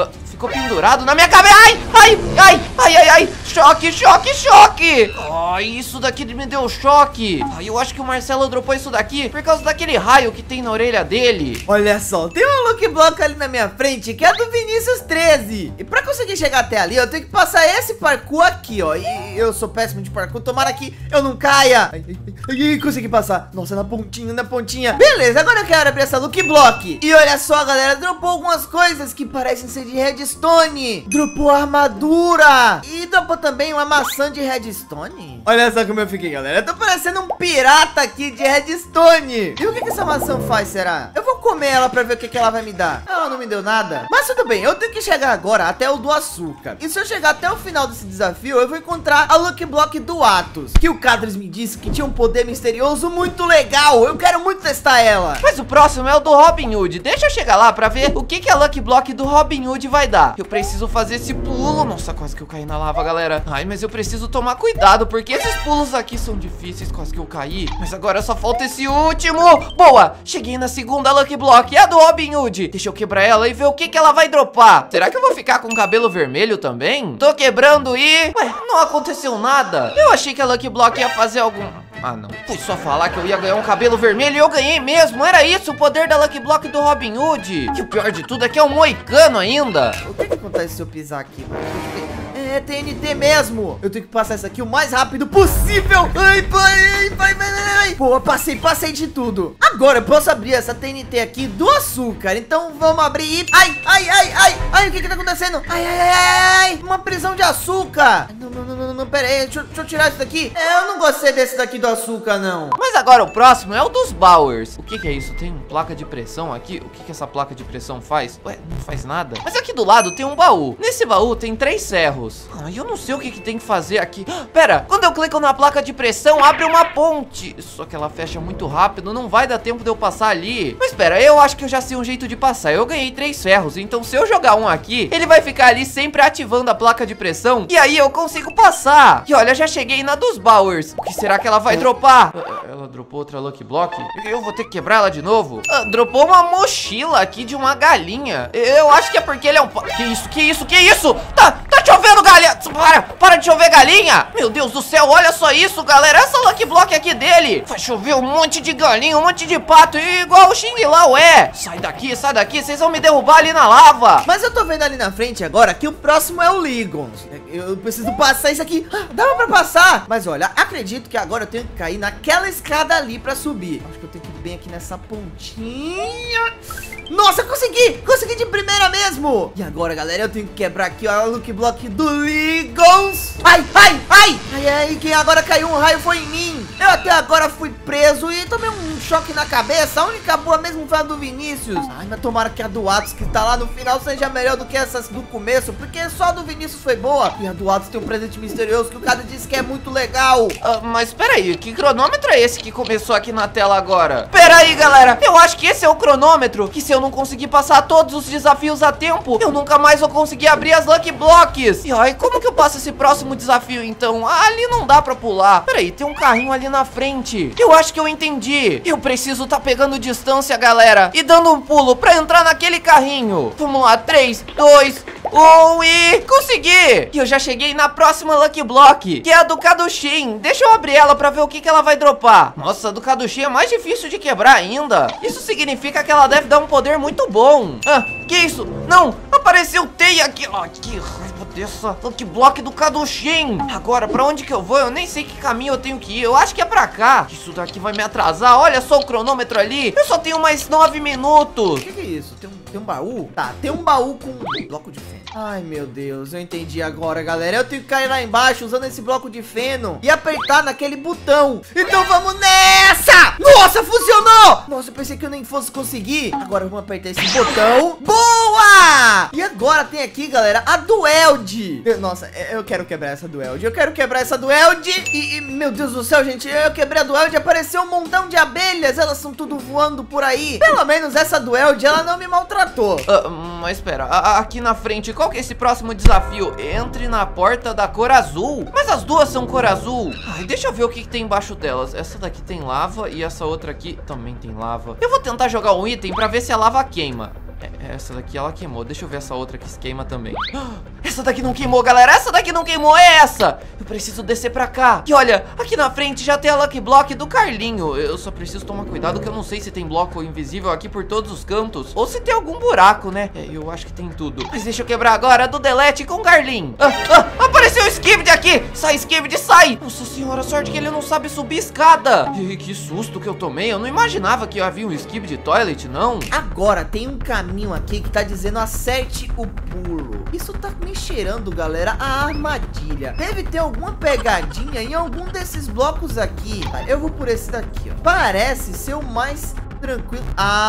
ficou pendurado na minha cabeça. Ai, ai, ai, ai, ai, ai. Choque, choque, choque. Ai, isso daqui me deu choque. Ai, eu acho que o Marcelo dropou isso daqui por causa daquele raio que tem na orelha dele.
Olha só, tem um Lucky Block ali na minha frente que é do Vinícius treze. E pra conseguir chegar até ali, eu tenho que passar esse parkour aqui, ó. E eu sou péssimo de parkour, tomara que eu não caia. Ai, ai, ai, ai, consegui passar. Nossa, na pontinha, na pontinha. Beleza, agora eu quero abrir essa Lucky Block. E olha só, galera, dropou algumas coisas que parecem ser de redstone. Dropou armadura. E dropou também uma maçã de redstone. Olha só como eu fiquei, galera. Eu tô parecendo um pirata aqui de redstone. E o que que essa maçã faz, será? Eu vou comer ela pra ver o que que ela vai me dar. Ela não me deu nada. Mas tudo bem, eu tenho que chegar agora até o do açúcar. E se eu chegar até o final desse desafio, eu vou encontrar a Lucky Block do Atos, que o Cadres me disse que tinha um poder misterioso muito legal. Eu quero muito testar ela.
Mas o próximo é o do Robin Hood. Deixa eu chegar lá pra ver o que que a Lucky Block do Robin Hood vai dar. Eu preciso fazer esse pulo. Nossa, quase que eu caí na lava, galera. Ai, mas eu preciso tomar cuidado, porque esses pulos aqui são difíceis. Quase que eu caí. Mas agora só falta esse último. Boa, cheguei na segunda Lucky Block. É a do Robin Hood. Deixa eu quebrar ela e ver o que que ela vai dropar. Será que eu vou ficar com o cabelo vermelho também? Tô quebrando e... Ué, não aconteceu nada. Eu achei que a Lucky Block ia fazer algum... Ah, não. Fui só falar que eu ia ganhar um cabelo vermelho e eu ganhei mesmo. Era isso o poder da Lucky Block do Robin Hood. E o pior de tudo é que é um moicano ainda.
O que que acontece se eu pisar aqui? É T N T mesmo. Eu tenho que passar isso aqui o mais rápido possível. Ai, vai, vai, vai, vai. Pô, passei, passei de tudo. Agora eu posso abrir essa T N T aqui do açúcar. Então vamos abrir e... Ai, ai, ai, ai. Ai, o que que tá acontecendo? Ai, ai, ai, ai. Uma prisão de açúcar. Não, não, não, não, não, pera aí. Deixa, deixa eu tirar isso daqui. É, eu não gostei desse daqui do açúcar, não.
Mas agora o próximo é o dos Bowers. O que que é isso? Tem placa de pressão aqui? O que que essa placa de pressão faz? Ué, não faz nada. Mas aqui do lado tem um baú. Nesse baú tem três ferros. Ai, eu não sei o que que tem que fazer aqui. Pera, quando eu clico na placa de pressão, abre uma ponte. Só que ela fecha muito rápido, não vai dar tempo de eu passar ali. Mas pera, eu acho que eu já sei um jeito de passar. Eu ganhei três ferros, então se eu jogar um aqui, ele vai ficar ali sempre ativando a placa de pressão. E aí eu consigo passar. E olha, já cheguei na dos Bowers. O que será que ela vai dropar? Ela dropou outra Lucky Block? Eu vou ter que quebrar ela de novo? Ah, dropou uma mochila aqui de uma galinha. Eu acho que é porque ele é um... Que isso, que isso, que isso? Tá, tá chovendo, galinha. Para, para de chover, galinha. Meu Deus do céu, olha só isso, galera. Essa Lucky Block aqui dele. Vai chover um monte de galinha, um monte de pato, igual o Xing Lao é. Sai daqui, sai daqui, vocês vão me derrubar ali na lava.
Mas eu tô vendo ali na frente agora que o próximo é o Ligons. Eu preciso passar isso aqui. Ah, dava pra passar. Mas olha, acredito que agora eu tenho que cair naquela escada ali pra subir. Acho que eu tenho que ir bem aqui nessa pontinha. Nossa, consegui! Consegui de primeira mesmo! E agora, galera, eu tenho que quebrar aqui ó, a Lucky Block do Ligons. Ai, ai, ai! Ai, ai, quem agora caiu um raio foi em mim. Eu até agora fui preso e tomei um choque na cabeça. A única boa mesmo foi a do Vinícius. Ai, mas tomara que a do Atos, que tá lá no final, seja melhor do que essas do começo, porque só a do Vinícius foi boa. E a do Atos tem um presente misterioso que o cara disse que é muito legal.
Ah, mas peraí, que cronômetro é esse que começou aqui na tela agora? Peraí, galera, eu acho que esse é o cronômetro, que se eu não conseguir passar todos os desafios a tempo, eu nunca mais vou conseguir abrir as Lucky Blocks. E ai, como que eu passo esse próximo desafio então? Ah, ali não dá pra pular. Peraí, tem um carrinho ali na frente. Eu acho que eu entendi. Eu preciso tá pegando distância, galera, e dando um pulo pra entrar naquele carrinho. Vamos lá, três, dois, um e... consegui! E eu já cheguei na próxima Lucky Block, que é a do Kadushim. Deixa eu abrir ela pra ver o que que ela vai dropar. Nossa, a do Kadushim é mais difícil de quebrar ainda. Isso significa que ela deve dar um poder muito bom. Ah, que isso? Não, apareceu teia aqui. Ah, que raiva dessa Lucky Block do Kadushim. Agora, pra onde que eu vou? Eu nem sei que caminho eu tenho que ir. Eu acho que é pra cá. Isso daqui vai me atrasar. Olha só o cronômetro ali. Eu só tenho mais nove minutos.
O que que é isso? Tem um, tem um baú? Tá, tem um baú com um bloco de feno. Ai, meu Deus, eu entendi agora, galera. Eu tenho que cair lá embaixo usando esse bloco de feno e apertar naquele botão. Então vamos nessa! Nossa, funcionou! Nossa, eu pensei que eu nem fosse conseguir. Agora vamos apertar esse botão. Boa! E agora tem aqui, galera, a Duelde. Eu, nossa, eu quero quebrar essa Duelde. Eu quero quebrar essa Duelde. E, e, meu Deus do céu, gente, eu quebrei a Duelde e apareceu um montão de abelhas. Elas são tudo voando por aí. Pelo menos essa Duelde, ela não me maltratou.
Uh, mas espera, a, aqui na frente, qual que é esse próximo desafio? Entre na porta da cor azul. Mas as duas são cor azul. Ai, deixa eu ver o que, que tem embaixo delas. Essa daqui tem lava e essa outra aqui também tem lava. Eu vou tentar jogar um item pra ver se a lava queima. essa daqui ela queimou. Deixa eu ver essa outra que se queima também. Essa daqui não queimou, galera. Essa daqui não queimou, é essa. Eu preciso descer pra cá. E olha, aqui na frente já tem a Lucky Block do Carlinho. Eu só preciso tomar cuidado que eu não sei se tem bloco invisível aqui por todos os cantos ou se tem algum buraco, né? É, eu acho que tem tudo. Mas deixa eu quebrar agora do Delete com o Carlinho. Ah, ah, apareceu o Skibidi aqui. Sai, Skibidi, sai. Nossa senhora, sorte que ele não sabe subir escada. E, que susto que eu tomei. Eu não imaginava que havia um Skibidi Toilet, não.
Agora tem um caminho aqui que tá dizendo acerte o pulo. Isso tá me cheirando, galera, a armadilha. Deve ter alguma pegadinha em algum desses blocos aqui. Eu vou por esse daqui, ó. Parece ser o mais tranquilo.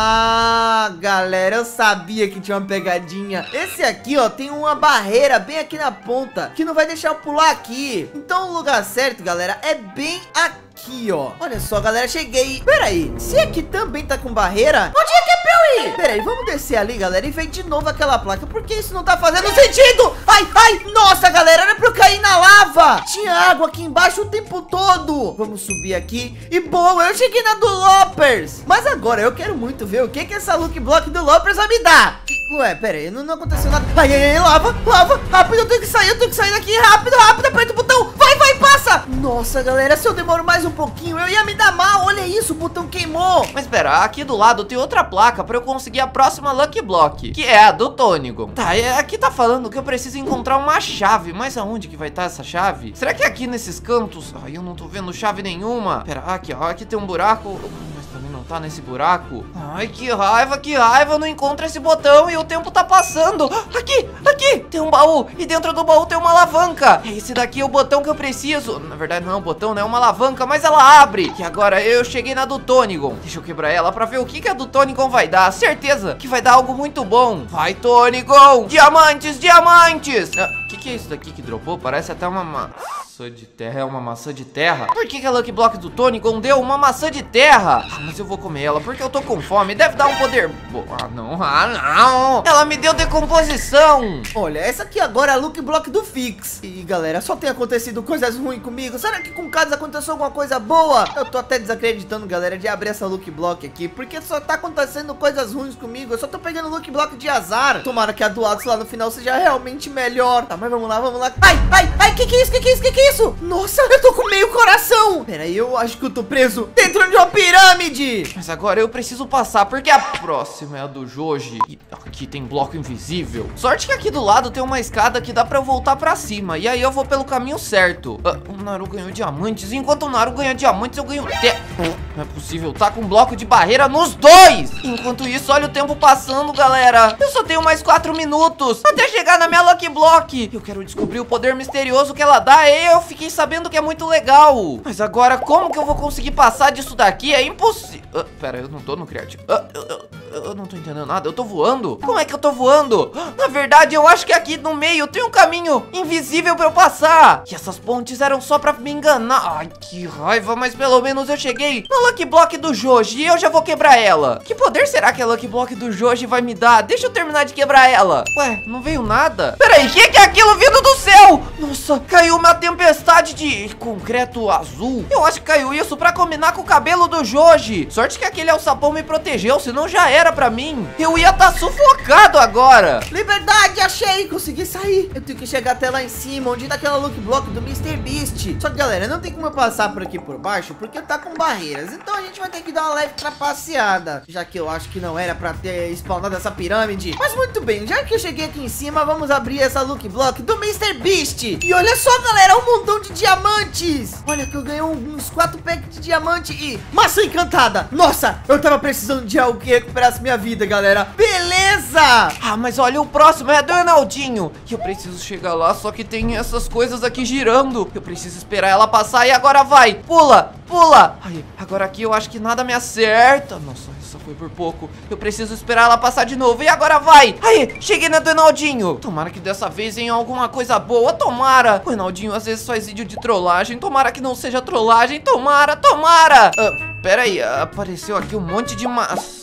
Ah, galera, eu sabia que tinha uma pegadinha. Esse aqui, ó, tem uma barreira bem aqui na ponta que não vai deixar eu pular aqui. Então o lugar certo, galera, é bem aqui. Aqui, ó. Olha só, galera, cheguei. Pera aí, se aqui também tá com barreira, onde é que é pra eu ir? Pera aí, vamos descer ali, galera, e ver de novo aquela placa, porque isso não tá fazendo sentido. Ai, ai, nossa, galera, era pra eu cair na lava. Tinha água aqui embaixo o tempo todo. Vamos subir aqui. E boa, eu cheguei na do Loppers. Mas agora eu quero muito ver o que que essa Lucky Block do Loppers vai me dar. E, ué, pera aí, não, não aconteceu nada. Ai, ai, ai, lava, lava, rápido, eu tenho que sair, eu tenho que sair daqui, rápido, rápido, aperta o botão. Vai, vai, passa. Nossa, galera, se eu demoro mais um pouquinho, eu ia me dar mal. Olha isso, o botão queimou.
Mas espera, aqui do lado tem outra placa pra eu conseguir a próxima Lucky Block, que é a do Tonigon. Tá, é, aqui tá falando que eu preciso encontrar uma chave. Mas aonde que vai estar essa chave? Será que é aqui nesses cantos? Ai, eu não tô vendo chave nenhuma. Pera, aqui, ó, aqui tem um buraco. Mas também não tá nesse buraco. Ai, que raiva, que raiva. Eu não encontro esse botão e o tempo tá passando. Aqui, aqui, tem um baú. E dentro do baú tem uma alavanca. Esse daqui é o botão que eu preciso. Na verdade não é um botão, né? É uma alavanca, mas ela abre. E agora eu cheguei na do Tonigon. Deixa eu quebrar ela pra ver o que que a do Tonigon vai dar. Certeza que vai dar algo muito bom. Vai, Tonigon. Diamantes, diamantes. O ah, que que é isso daqui que dropou? Parece até uma maçã de terra. É uma maçã de terra. Por que que a Lucky Block do Tonigon deu uma maçã de terra? Ah, mas eu vou comer ela porque eu tô com fome. Deve dar um poder... Ah, não. Ah, não. Ela me deu decomposição.
Olha, essa aqui agora é a Lucky Block do Fix. E, galera, só tem acontecido coisas ruins comigo. Será que com o Cadis aconteceu alguma coisa boa? Eu tô até desacreditando, galera, de abrir essa Lucky Block aqui, porque só tá acontecendo coisas ruins comigo. Eu só tô pegando Lucky Block de azar. Tomara que a do Atos lá no final seja realmente melhor. Tá, mas vamos lá, vamos lá. Ai, ai, ai, que que é isso? Que que é isso? Que que é isso? Nossa, eu tô com meio coração. Pera aí, eu acho que eu tô preso dentro de uma pirâmide.
Mas agora eu preciso passar, porque a próxima é a do Joji. E aqui tem bloco invisível. Sorte que aqui do lado tem uma escada que dá pra eu voltar pra cima. E aí eu vou pelo caminho certo. Ah, o Naru ganhou diamantes. Enquanto o Naru ganha diamantes, eu ganho... Não é possível, tá com um bloco de barreira nos dois. Enquanto isso, olha o tempo passando, galera. Eu só tenho mais quatro minutos até chegar na minha Lucky Block. Eu quero descobrir o poder misterioso que ela dá. E eu fiquei sabendo que é muito legal. Mas agora, como que eu vou conseguir passar disso daqui? É impossível. Ah, pera, eu não tô no criativo. Ah, eu, eu, eu não tô entendendo nada. Eu tô voando? Como é que eu tô voando? Na verdade, eu acho que aqui no meio tem um caminho invisível pra eu passar. E essas pontes eram só pra me enganar. Ai, que raiva. Mas pelo menos eu cheguei na Lucky Block do Joji e eu já vou quebrar ela. Que poder será que a Lucky Block do Joji vai me dar? Deixa eu terminar de quebrar ela. Ué, não veio nada? Peraí, o que que é aquilo vindo do céu? Nossa, caiu uma tempestade de concreto azul. Eu acho que caiu isso pra combinar com o cabelo do Joji. Sorte que aquele alçapão me protegeu, senão já era pra mim. Eu ia estar tá sufocado agora.
Liberdade, achei, consegui sair. Eu tenho que chegar até lá em cima, onde tá aquela Lucky Block do mister Beast. Só que, galera, não tem como eu passar por aqui por baixo, porque tá com barreiras. Então a gente vai ter que dar uma leve trapaceada, já que eu acho que não era pra ter spawnado essa pirâmide. Mas muito bem, já que eu cheguei aqui em cima, vamos abrir essa Lucky Block do mister Beast. E olha só, galera, um montão de diamantes. Olha que eu ganhei uns quatro packs de diamante e maçã encantada. Nossa, eu tava precisando de algo que recuperasse minha vida, galera. Beleza!
Ah, mas olha, o próximo é do Ronaldinho. E eu preciso chegar lá, só que tem essas coisas aqui girando. Eu preciso esperar ela passar e agora vai. Pula, pula. Ai, agora aqui eu acho que nada me acerta. Nossa, só foi por pouco. Eu preciso esperar ela passar de novo. E agora vai. Aí, cheguei na do Ronaldinho. Tomara que dessa vez venha alguma coisa boa. Tomara. O Ronaldinho às vezes faz vídeo de trollagem. Tomara que não seja trollagem. Tomara, tomara. Ah, pera aí, apareceu aqui um monte de maçã. Que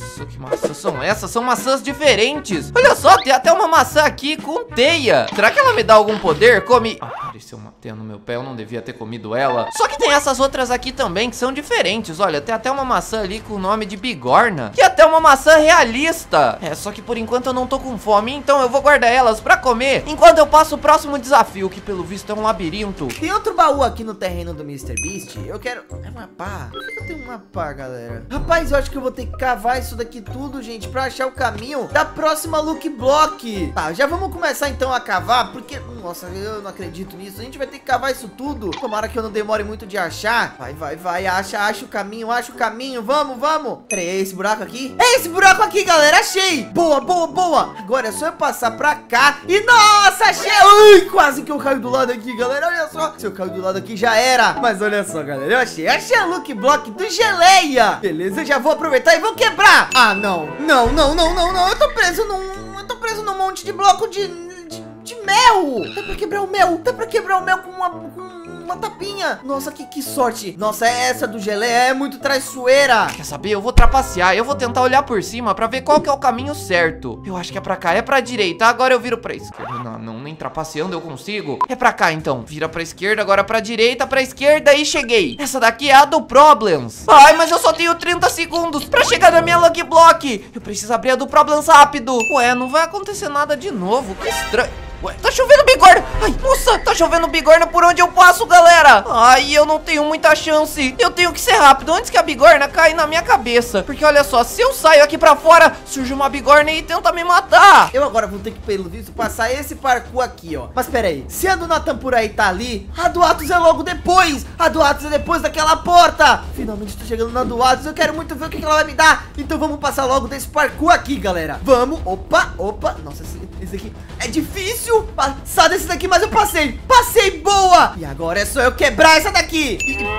maçãs são essas? São maçãs diferentes. Olha só, tem até uma maçã aqui com teia. Será que ela me dá algum poder? Come... Ah, apareceu uma teia no meu pé, eu não devia ter comido ela. Só que tem essas outras aqui também que são diferentes. Olha, tem até uma maçã ali com o nome de bigorna. E até uma maçã realista. É, só que por enquanto eu não tô com fome, então eu vou guardar elas pra comer enquanto eu passo o próximo desafio, que pelo visto é um labirinto.
Tem outro baú aqui no terreno do mister Beast. Eu quero... É uma pá? Por que eu tenho uma pá, galera? Rapaz, eu acho que eu vou ter que cavar isso daqui tudo, gente, pra achar o caminho da próxima Lucky Block. Tá, já vamos começar então a cavar, porque... Nossa, eu não acredito nisso. A gente vai ter que cavar isso tudo. Tomara que eu não demore muito de achar. Vai, vai, vai. Acha, acha o caminho, acha o caminho. Vamos, vamos. Peraí, é esse buraco aqui? É esse buraco aqui, galera. Achei. Boa, boa, boa. Agora é só eu passar pra cá. E, nossa, achei. Ui, quase que eu caio do lado aqui, galera. Olha só. Se eu caio do lado aqui, já era. Mas olha só, galera. Eu achei. Achei a Lucky Block do Geleia. Beleza, eu já vou aproveitar e vou quebrar. Ah, não. Não, não, não, não, não. Eu tô preso num... Eu tô preso num monte de bloco de... De mel! Dá pra quebrar o mel! Dá pra quebrar o mel com uma, com uma tapinha! Nossa, que, que sorte! Nossa, essa do Geleia é muito traiçoeira!
Quer saber? Eu vou trapacear. Eu vou tentar olhar por cima pra ver qual que é o caminho certo. Eu acho que é pra cá. É pra direita. Agora eu viro pra esquerda. Não, não, nem trapaceando eu consigo. É pra cá, então. Vira pra esquerda, agora pra direita, pra esquerda e cheguei. Essa daqui é a do Problems. Ai, mas eu só tenho trinta segundos pra chegar na minha Lucky Block. Eu preciso abrir a do Problems rápido. Ué, não vai acontecer nada de novo. Que estranho. Ué, tá chovendo bigorna. Ai, nossa, tá chovendo bigorna por onde eu passo, galera. Ai, eu não tenho muita chance. Eu tenho que ser rápido antes que a bigorna caia na minha cabeça. Porque olha só, se eu saio aqui pra fora, surge uma bigorna e tenta me matar.
Eu agora vou ter que, pelo visto, passar esse parkour aqui, ó. Mas pera aí, se a do Nathan por aí tá ali, a do Atos é logo depois. A do Atos é depois daquela porta. Finalmente tô chegando na do Atos. Eu quero muito ver o que, que ela vai me dar. Então vamos passar logo desse parkour aqui, galera. Vamos, opa, opa. Nossa, esse, esse aqui é difícil passar desse daqui, mas eu passei. Passei, boa. E agora é só eu quebrar essa daqui.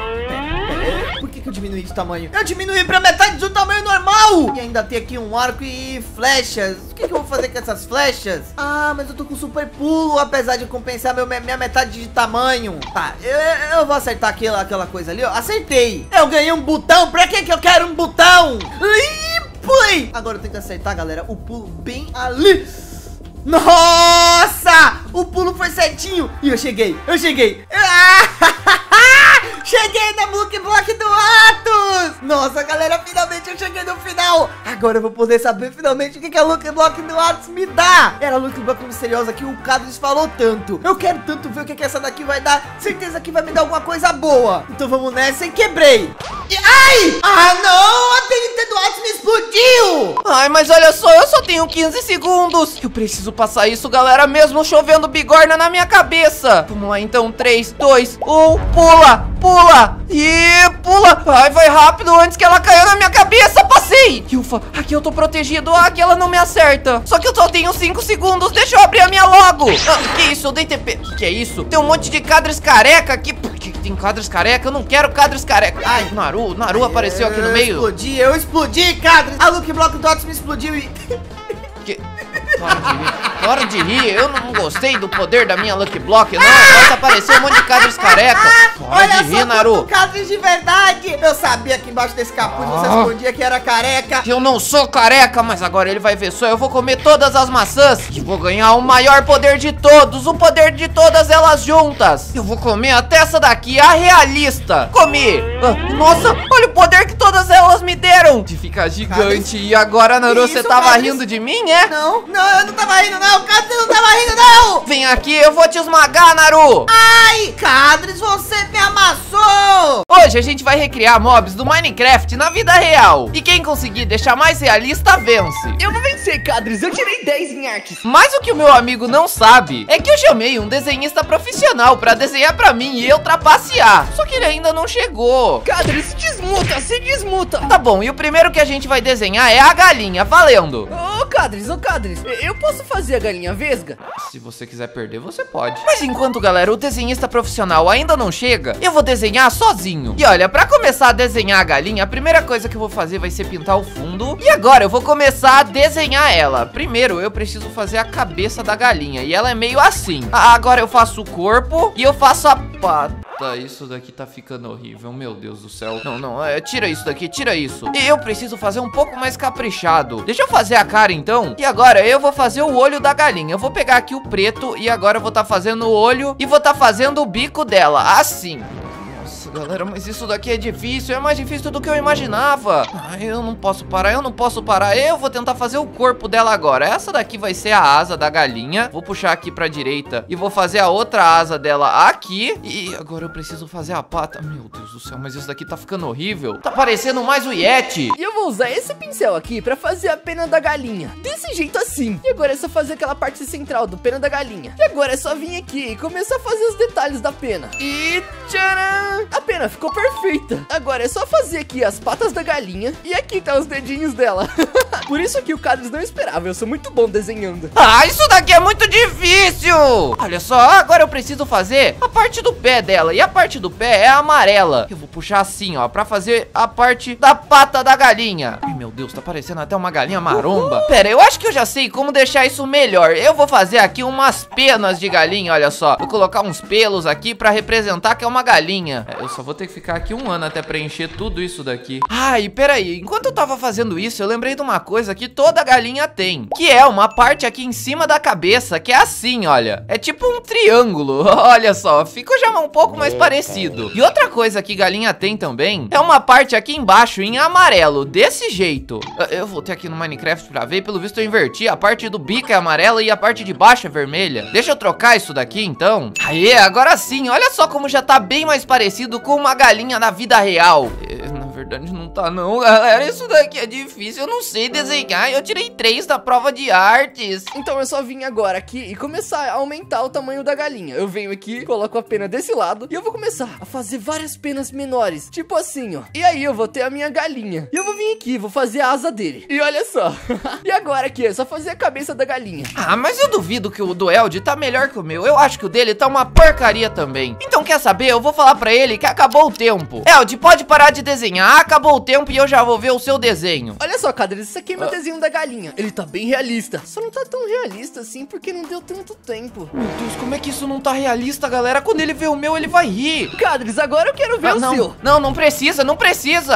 Por que que eu diminuí de tamanho? Eu diminuí pra metade do tamanho normal. E ainda tem aqui um arco e flechas. O que que eu vou fazer com essas flechas? Ah, mas eu tô com super pulo, apesar de compensar meu, minha metade de tamanho. Tá, eu, eu vou acertar aquela, aquela coisa ali, ó. Acertei. Eu ganhei um botão. Pra que que eu quero um botão? Ih, pulei. Agora eu tenho que acertar, galera, o pulo bem ali. Nossa! O pulo foi certinho. E eu cheguei, eu cheguei. Cheguei na Lucky Block do Atos. Nossa, galera, finalmente eu cheguei no final. Agora eu vou poder saber finalmente o que, que a Lucky Block do Atos me dá. Era a Lucky Block misteriosa que o Cadris falou tanto. Eu quero tanto ver o que, que essa daqui vai dar. Certeza que vai me dar alguma coisa boa. Então vamos nessa e quebrei. E, ai! Ah, não! A T N T do Atos me explodiu.
Ai, mas olha só, eu só tenho quinze segundos. Eu preciso passar isso, galera, mesmo chovendo bigorna na minha cabeça. Vamos lá, então. três, dois, um, pula! Pula! E pula! Ai, vai rápido antes que ela caia na minha cabeça. Passei! E ufa, aqui eu tô protegido. Ah, aqui ela não me acerta. Só que eu só tenho cinco segundos. Deixa eu abrir a minha logo. Ah, que isso? Eu dei T P. Que que é isso? Tem um monte de Cadris careca aqui. Por que tem Cadris careca? Eu não quero Cadris careca. Ai, Naru, Naru apareceu aqui no meio.
Eu explodi, eu explodi, Cadris. A Lucky Block do Atos me explodiu e...
Que... Para de rir, para de rir. Eu não gostei do poder da minha Lucky Block, não. Agora apareceu um monte de Cadris careca. Para de rir, Naru.
Cadris de verdade. Eu sabia que embaixo desse capuz você
Ah.
escondia que era careca.
Eu não sou careca, mas agora ele vai ver só. Eu vou comer todas as maçãs e vou ganhar o maior poder de todos. O poder de todas elas juntas. Eu vou comer até essa daqui, a realista. Comi. Ah, nossa, olha o poder que todas elas me deram. De ficar gigante.
Cadris?
E agora, Naru,
Que
você
isso,
tava
Cadris?
rindo de mim, é?
Não, não, eu não tava rindo não. Cadris não tava rindo não.
Vem aqui, eu vou te esmagar, Naru.
Ai, Cadris, você me amassou.
Hoje a gente vai recriar mobs do Minecraft na vida real. E quem conseguir deixar mais realista, vence.
Eu vou vencer, Cadris. Eu tirei dez em artes.
Mas o que o meu amigo não sabe é que eu chamei um desenhista profissional pra desenhar pra mim e eu trapacear. Só que ele ainda não chegou.
Cadris, se desmuta, se desmuta.
Tá bom, e o primeiro que a gente vai desenhar é a galinha, valendo.
Ô, Cadris, ô, Cadris, eu posso fazer a galinha vesga?
Se você quiser perder, você pode. Mas enquanto, galera, o desenhista profissional ainda não chega, eu vou desenhar sozinho. E olha, pra começar a desenhar a galinha, a primeira coisa que eu vou fazer vai ser pintar o fundo. E agora eu vou começar a desenhar ela. Primeiro, eu preciso fazer a cabeça da galinha. E ela é meio assim. Ah, agora eu faço o corpo e eu faço a pata. Tá, isso daqui tá ficando horrível, meu Deus do céu. Não, não, é, tira isso daqui, tira isso. E eu preciso fazer um pouco mais caprichado. Deixa eu fazer a cara então. E agora eu vou fazer o olho da galinha. Eu vou pegar aqui o preto e agora eu vou tá fazendo o olho e vou tá fazendo o bico dela, assim. Nossa, galera, mas isso daqui é difícil, é mais difícil do que eu imaginava. Ai, eu não posso parar, eu não posso parar. Eu vou tentar fazer o corpo dela agora. Essa daqui vai ser a asa da galinha. Vou puxar aqui pra direita e vou fazer a outra asa dela aqui. E agora eu preciso fazer a pata. Meu Deus do céu, mas isso daqui tá ficando horrível. Tá parecendo mais o Yeti.
E eu vou usar esse pincel aqui pra fazer a pena da galinha. Desse jeito assim. E agora é só fazer aquela parte central do pena da galinha. E agora é só vir aqui e começar a fazer os detalhes da pena. E tcharam! A pena ficou perfeita. Agora é só fazer aqui as patas da galinha. E aqui tá os dedinhos dela. Por isso que o Cadres não esperava. Eu sou muito bom desenhando.
Ah, isso daqui é muito difícil. Olha só, agora eu preciso fazer a parte do pé dela. E a parte do pé é amarela. Eu vou puxar assim, ó, pra fazer a parte da pata da galinha. Ai, meu Deus, tá parecendo até uma galinha maromba. Uhul. Pera, eu acho que eu já sei como deixar isso melhor. Eu vou fazer aqui umas penas de galinha, olha só. Vou colocar uns pelos aqui pra representar que é uma galinha. É, eu só vou ter que ficar aqui um ano até preencher tudo isso daqui. Ah, e peraí, enquanto eu tava fazendo isso, eu lembrei de uma coisa que toda galinha tem, que é uma parte aqui em cima da cabeça, que é assim, olha. É tipo um triângulo, olha só, ficou já um pouco mais parecido. E outra coisa que galinha tem também, é uma parte aqui embaixo em amarelo, desse jeito. Eu voltei aqui no Minecraft pra ver, e pelo visto eu inverti, a parte do bico é amarela e a parte de baixo é vermelha. Deixa eu trocar isso daqui então. Aê, agora sim, olha só como já tá bem mais parecido com uma galinha na vida real. Na verdade não tá não, galera, isso daqui é difícil, eu não sei desenhar, eu tirei três da prova de artes.
Então eu só vim agora aqui e começar a aumentar o tamanho da galinha. Eu venho aqui, coloco a pena desse lado e eu vou começar a fazer várias penas menores, tipo assim, ó. E aí eu vou ter a minha galinha. E eu vou vir aqui, vou fazer a asa dele. E olha só. E agora aqui, é só fazer a cabeça da galinha.
Ah, mas eu duvido que o do Eld tá melhor que o meu. Eu acho que o dele tá uma porcaria também. Então quer saber? Eu vou falar pra ele que acabou o tempo. Eld, pode parar de desenhar. Acabou o tempo e eu já vou ver o seu desenho.
Olha só, Cadres, isso aqui é meu ah. desenho da galinha. Ele tá bem realista. Só não tá tão realista assim porque não deu tanto tempo.
Meu Deus, como é que isso não tá realista, galera? Quando ele vê o meu, ele vai rir.
Cadres, agora eu quero ver ah, o
não.
seu.
Não, não precisa, não precisa.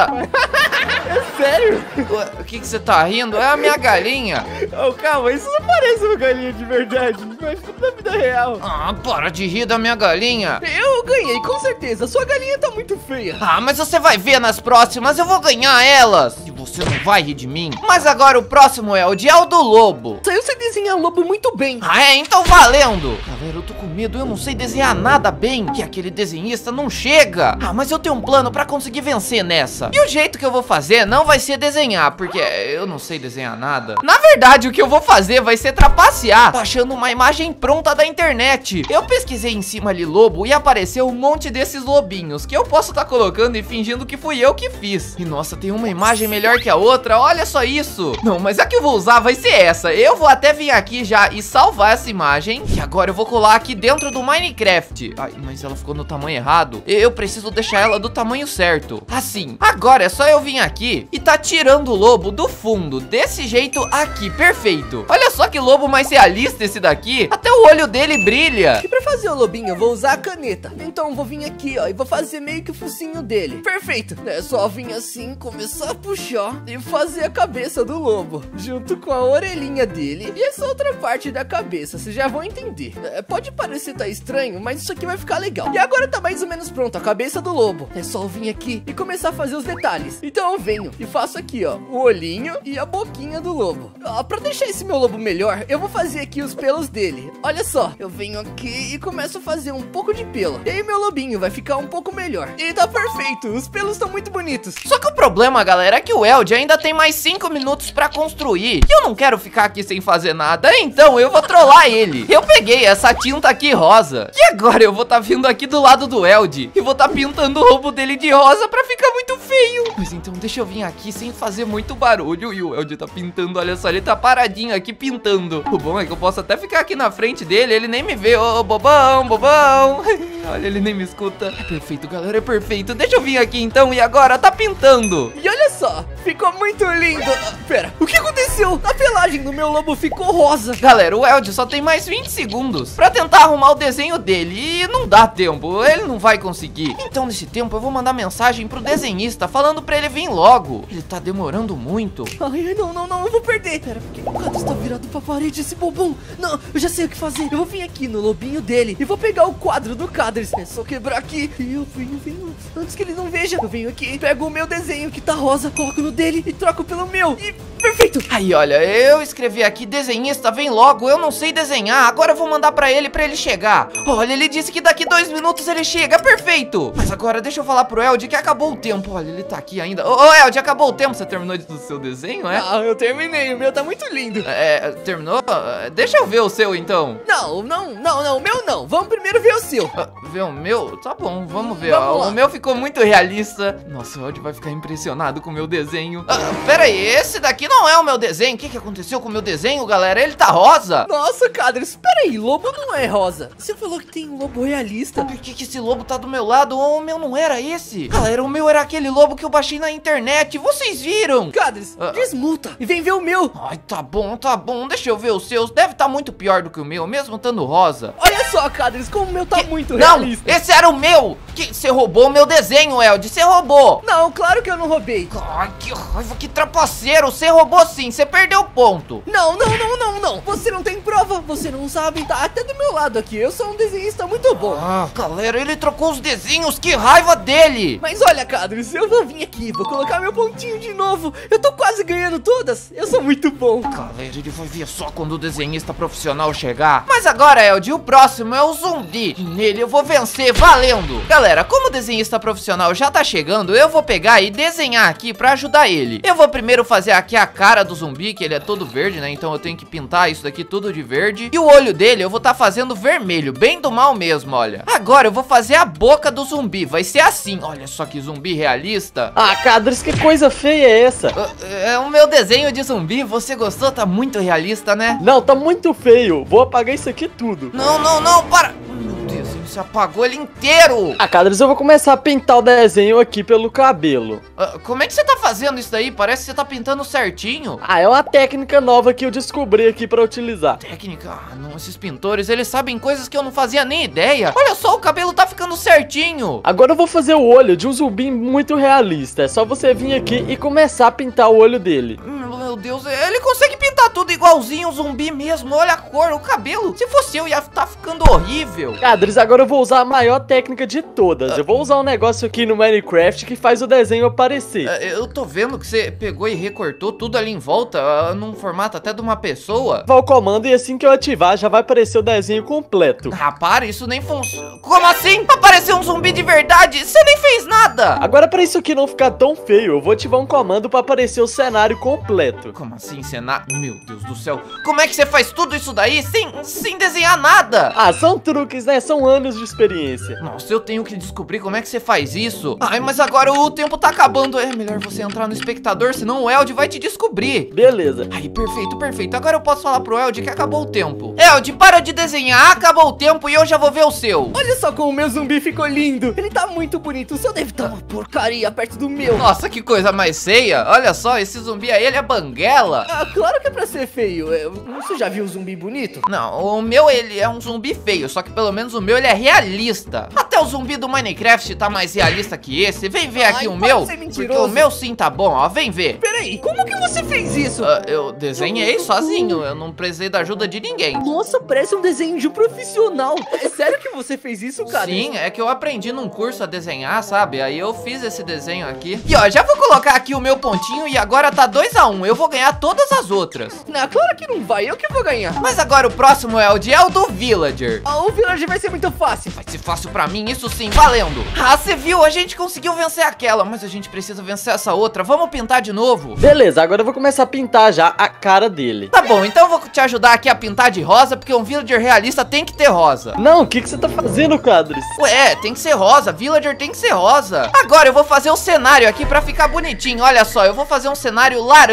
É sério?
O que que você tá rindo? É a minha galinha.
Oh, calma, isso não parece uma galinha de verdade. Mas na vida real.
Ah, para de rir da minha galinha.
Eu ganhei, com certeza. Sua galinha tá muito feia.
Ah, mas você vai ver nas próximas. Eu vou ganhar elas. E você não vai rir de mim. Mas agora o próximo é o de é o do lobo.
Saiu você desenhar lobo muito bem.
Ah, é? Então valendo. Galera, eu tô com medo. Eu não sei desenhar nada bem. Que aquele desenhista não chega. Ah, mas eu tenho um plano pra conseguir vencer nessa. E o jeito que eu vou fazer não vai ser desenhar, porque eu não sei desenhar nada. Na verdade, o que eu vou fazer vai ser trapacear, baixando uma imagem pronta da internet. Eu pesquisei em cima ali lobo e apareceu um monte desses lobinhos que eu posso estar tá colocando e fingindo que fui eu que fiz. E nossa, tem uma imagem melhor que a outra, olha só isso. Não, mas a que eu vou usar vai ser essa. Eu vou até vir aqui já e salvar essa imagem. E agora eu vou colar aqui dentro do Minecraft. Ai, mas ela ficou no tamanho errado. Eu preciso deixar ela do tamanho certo. Assim, agora é só eu vir aqui e tá tirando o lobo do fundo, desse jeito aqui, perfeito. Olha só que lobo mais realista esse daqui. Até o olho dele brilha.
E pra fazer o lobinho eu vou usar a caneta. Então eu vou vir aqui, ó, e vou fazer meio que o focinho dele. Perfeito. É só vir assim, começar a puxar e fazer a cabeça do lobo, junto com a orelhinha dele e essa outra parte da cabeça. Vocês já vão entender. É, pode parecer tá estranho, mas isso aqui vai ficar legal. E agora tá mais ou menos pronto a cabeça do lobo. É só eu vir aqui e começar a fazer os detalhes. Então eu venho e faço aqui, ó, o olhinho e a boquinha do lobo. Ó, pra deixar esse meu lobo melhor, eu vou fazer aqui os pelos dele. Olha só, eu venho aqui e começo a fazer um pouco de pelo. E aí meu lobinho vai ficar um pouco melhor. E tá perfeito, os pelos estão muito bonitos.
Só que o problema, galera, é que o Eld ainda tem mais cinco minutos pra construir. E eu não quero ficar aqui sem fazer nada, então eu vou trollar ele. Eu peguei essa tinta aqui rosa. E agora eu vou tá vindo aqui do lado do Eld e vou tá pintando o roubo dele de rosa pra ficar muito feio. Mas então deixa eu vir aqui sem fazer muito barulho. E o Eld tá pintando, olha só, ele tá paradinho aqui pintando. O bom é que eu posso até ficar aqui na frente dele, ele nem me vê. Ô, bobão, bobão. Olha, ele nem me escuta. É perfeito, galera, é perfeito. Deixa eu vir aqui então e agora tá pintando.
E olha só, ficou muito lindo. Ah, pera, o que aconteceu? A pelagem do meu lobo ficou rosa.
Galera, o Eld só tem mais vinte segundos pra tentar arrumar o desenho dele e não dá tempo, ele não vai conseguir. Então nesse tempo eu vou mandar mensagem pro desenhista falando pra ele vir logo. Ele tá demorando muito.
Ai, não, não, não, eu vou perder. Pera, por que o Cadros tá virado pra parede, esse bobão? Não, eu já sei o que fazer. Eu vou vir aqui no lobinho dele e vou pegar o quadro do Cadros. É só quebrar aqui e eu venho, venho, antes que ele não veja. Eu venho aqui, pego o meu desenho que tá rosa, coloco no dele e troco pelo meu. E perfeito.
Aí, olha, eu escrevi aqui, desenhista, vem logo, eu não sei desenhar. Agora eu vou mandar pra ele pra ele chegar. Olha, ele disse que daqui dois minutos ele chega, perfeito. Mas agora deixa eu falar pro Eld que acabou o tempo. Olha, ele tá aqui ainda. Ô, ô Eld, acabou o tempo, você terminou do seu desenho, é?
Ah, eu terminei, o meu tá muito lindo.
É, terminou? Deixa eu ver o seu, então.
Não, não, não, não, o meu não. Vamos primeiro ver o seu.
Ah, ver o meu? Tá bom, vamos ver.
Vamos
ó, o meu ficou muito realista. Nossa, o Eld vai ficar impressionado com o meu desenho. Ah, pera aí, esse daqui não é o meu desenho. O que, que aconteceu com o meu desenho, galera? Ele tá rosa.
Nossa, Cadros, espera aí, lobo não é rosa. Você falou que tem um lobo realista.
Por que, que esse lobo tá do meu lado? O meu não era esse. Galera, o meu era aquele lobo que eu baixei na internet. Vocês viram?
Cadros,
Ah.
desmuta e vem ver o meu.
Ai, tá bom, tá bom. Deixa eu ver os seus. Deve estar muito pior do que o meu, mesmo estando rosa.
Olha só, Cadros, como o meu tá muito
Não,
realista.
esse era o meu. Que você roubou o meu desenho, Eld. Você roubou.
Não, claro que eu não roubei.
Ai, que raiva, que trapaceiro. Você roubou sim, você perdeu ponto.
Não, não, não, não, não. Você não tem prova, você não sabe. Tá até do meu lado aqui. Eu sou um desenhista muito bom.
Ah, galera, ele trocou os desenhos. Que raiva dele.
Mas olha, Cadros, eu vou vir aqui, vou colocar meu pontinho de novo. Eu tô quase ganhando todas. Eu sou muito bom.
Galera, ele vai ver só quando o desenhista profissional chegar. Mas agora, Eld, o próximo é o zumbi. E nele eu vou vencer valendo. Galera, como o desenhista profissional já tá chegando, eu vou pegar e desenhar aqui pra ajudar ele. Eu vou primeiro fazer aqui a cara do zumbi, que ele é todo verde, né? Então eu tenho que pintar isso daqui tudo de verde. E o olho dele eu vou tá fazendo vermelho, bem do mal mesmo, olha. Agora eu vou fazer a boca do zumbi, vai ser assim. Olha só que zumbi realista.
Ah, Cadros, que coisa feia é essa?
É, é o meu desenho de zumbi, você gostou? Tá muito realista, né?
Não, tá muito feio. Vou apagar isso aqui tudo.
Não, não, não, para! Meu Deus, você apagou ele inteiro!
Ah, Cadros, eu vou começar a pintar o desenho aqui pelo cabelo.
Ah, como é que você tá fazendo isso daí? Parece que você tá pintando certinho.
Ah, é uma técnica nova que eu descobri aqui pra utilizar.
Técnica? Ah, não, esses pintores, eles sabem coisas que eu não fazia nem ideia. Olha só, o cabelo tá ficando certinho.
Agora eu vou fazer o olho de um zumbi muito realista. É só você vir aqui e começar a pintar o olho dele.
Meu Deus, ele consegue pintar tudo igualzinho um zumbi mesmo. Olha a cor, o cabelo. Se fosse eu, ia estar ficando horrível.
Cadros, agora eu vou usar a maior técnica de todas. Eu vou usar um negócio aqui no Minecraft que faz o desenho aparecer.
Eu tô vendo que você pegou e recortou tudo ali em volta, num formato até de uma pessoa.
Vou ao comando e assim que eu ativar já vai aparecer o desenho completo.
Ah, para, isso nem funciona. Como assim? Apareceu um zumbi de verdade? Você nem fez nada.
Agora, pra isso aqui não ficar tão feio, eu vou ativar um comando pra aparecer o cenário completo.
Como assim, cenário? Meu Deus do céu. Como é que você faz tudo isso daí sem, sem desenhar nada?
Ah, são truques, né? São anos de experiência.
Nossa, eu tenho que descobrir como é que você faz isso. Ai, mas agora o tempo tá acabando. É melhor você entrar no espectador, senão o Eld vai te descobrir.
Beleza.
Ai, perfeito, perfeito. Agora eu posso falar pro Eld que acabou o tempo. Eld, para de desenhar, acabou o tempo e eu já vou ver o seu.
Olha só como o meu zumbi ficou lindo. Ele tá muito bonito. O seu deve estar uma porcaria perto do meu.
Nossa, que coisa mais feia. Olha só, esse zumbi aí, ele é banguela.
Ah, claro que é pra ser feio. É, você já viu um zumbi bonito?
Não, o meu, ele é um zumbi feio. Só que pelo menos o meu, ele é realista. Até o zumbi do Minecraft tá mais realista que esse. Vem ver aqui. Ai, o meu, porque o meu sim tá bom, ó. Vem ver.
Peraí, como que você fez isso?
Uh, eu desenhei sozinho. Eu não precisei da ajuda de ninguém.
Nossa, parece um desenho de um profissional. É sério que você fez isso, cara?
Sim, é que eu aprendi num curso a desenhar, sabe? Aí eu fiz esse desenho aqui. E ó, já vou colocar aqui o meu pontinho e agora tá dois a um. Eu vou ganhar todas as outras.
Não, claro que não vai. Eu que vou ganhar.
Mas agora o próximo é o de é o do Villager.
Ah, o Villager vai ser muito fácil.
Vai ser fácil pra mim, isso sim, valendo. Ah, você viu? A gente conseguiu vencer aquela, mas a gente precisa vencer essa outra. Vamos pintar de novo?
Beleza, agora eu vou começar a pintar já a cara dele.
Tá bom, então eu vou te ajudar aqui a pintar de rosa, porque um Villager realista tem que ter rosa.
Não, o que, que você tá fazendo, Cadros?
Ué, tem que ser rosa, Villager tem que ser rosa. Agora eu vou fazer o cenário aqui pra ficar bonitinho. Olha só, eu vou fazer um cenário laranja.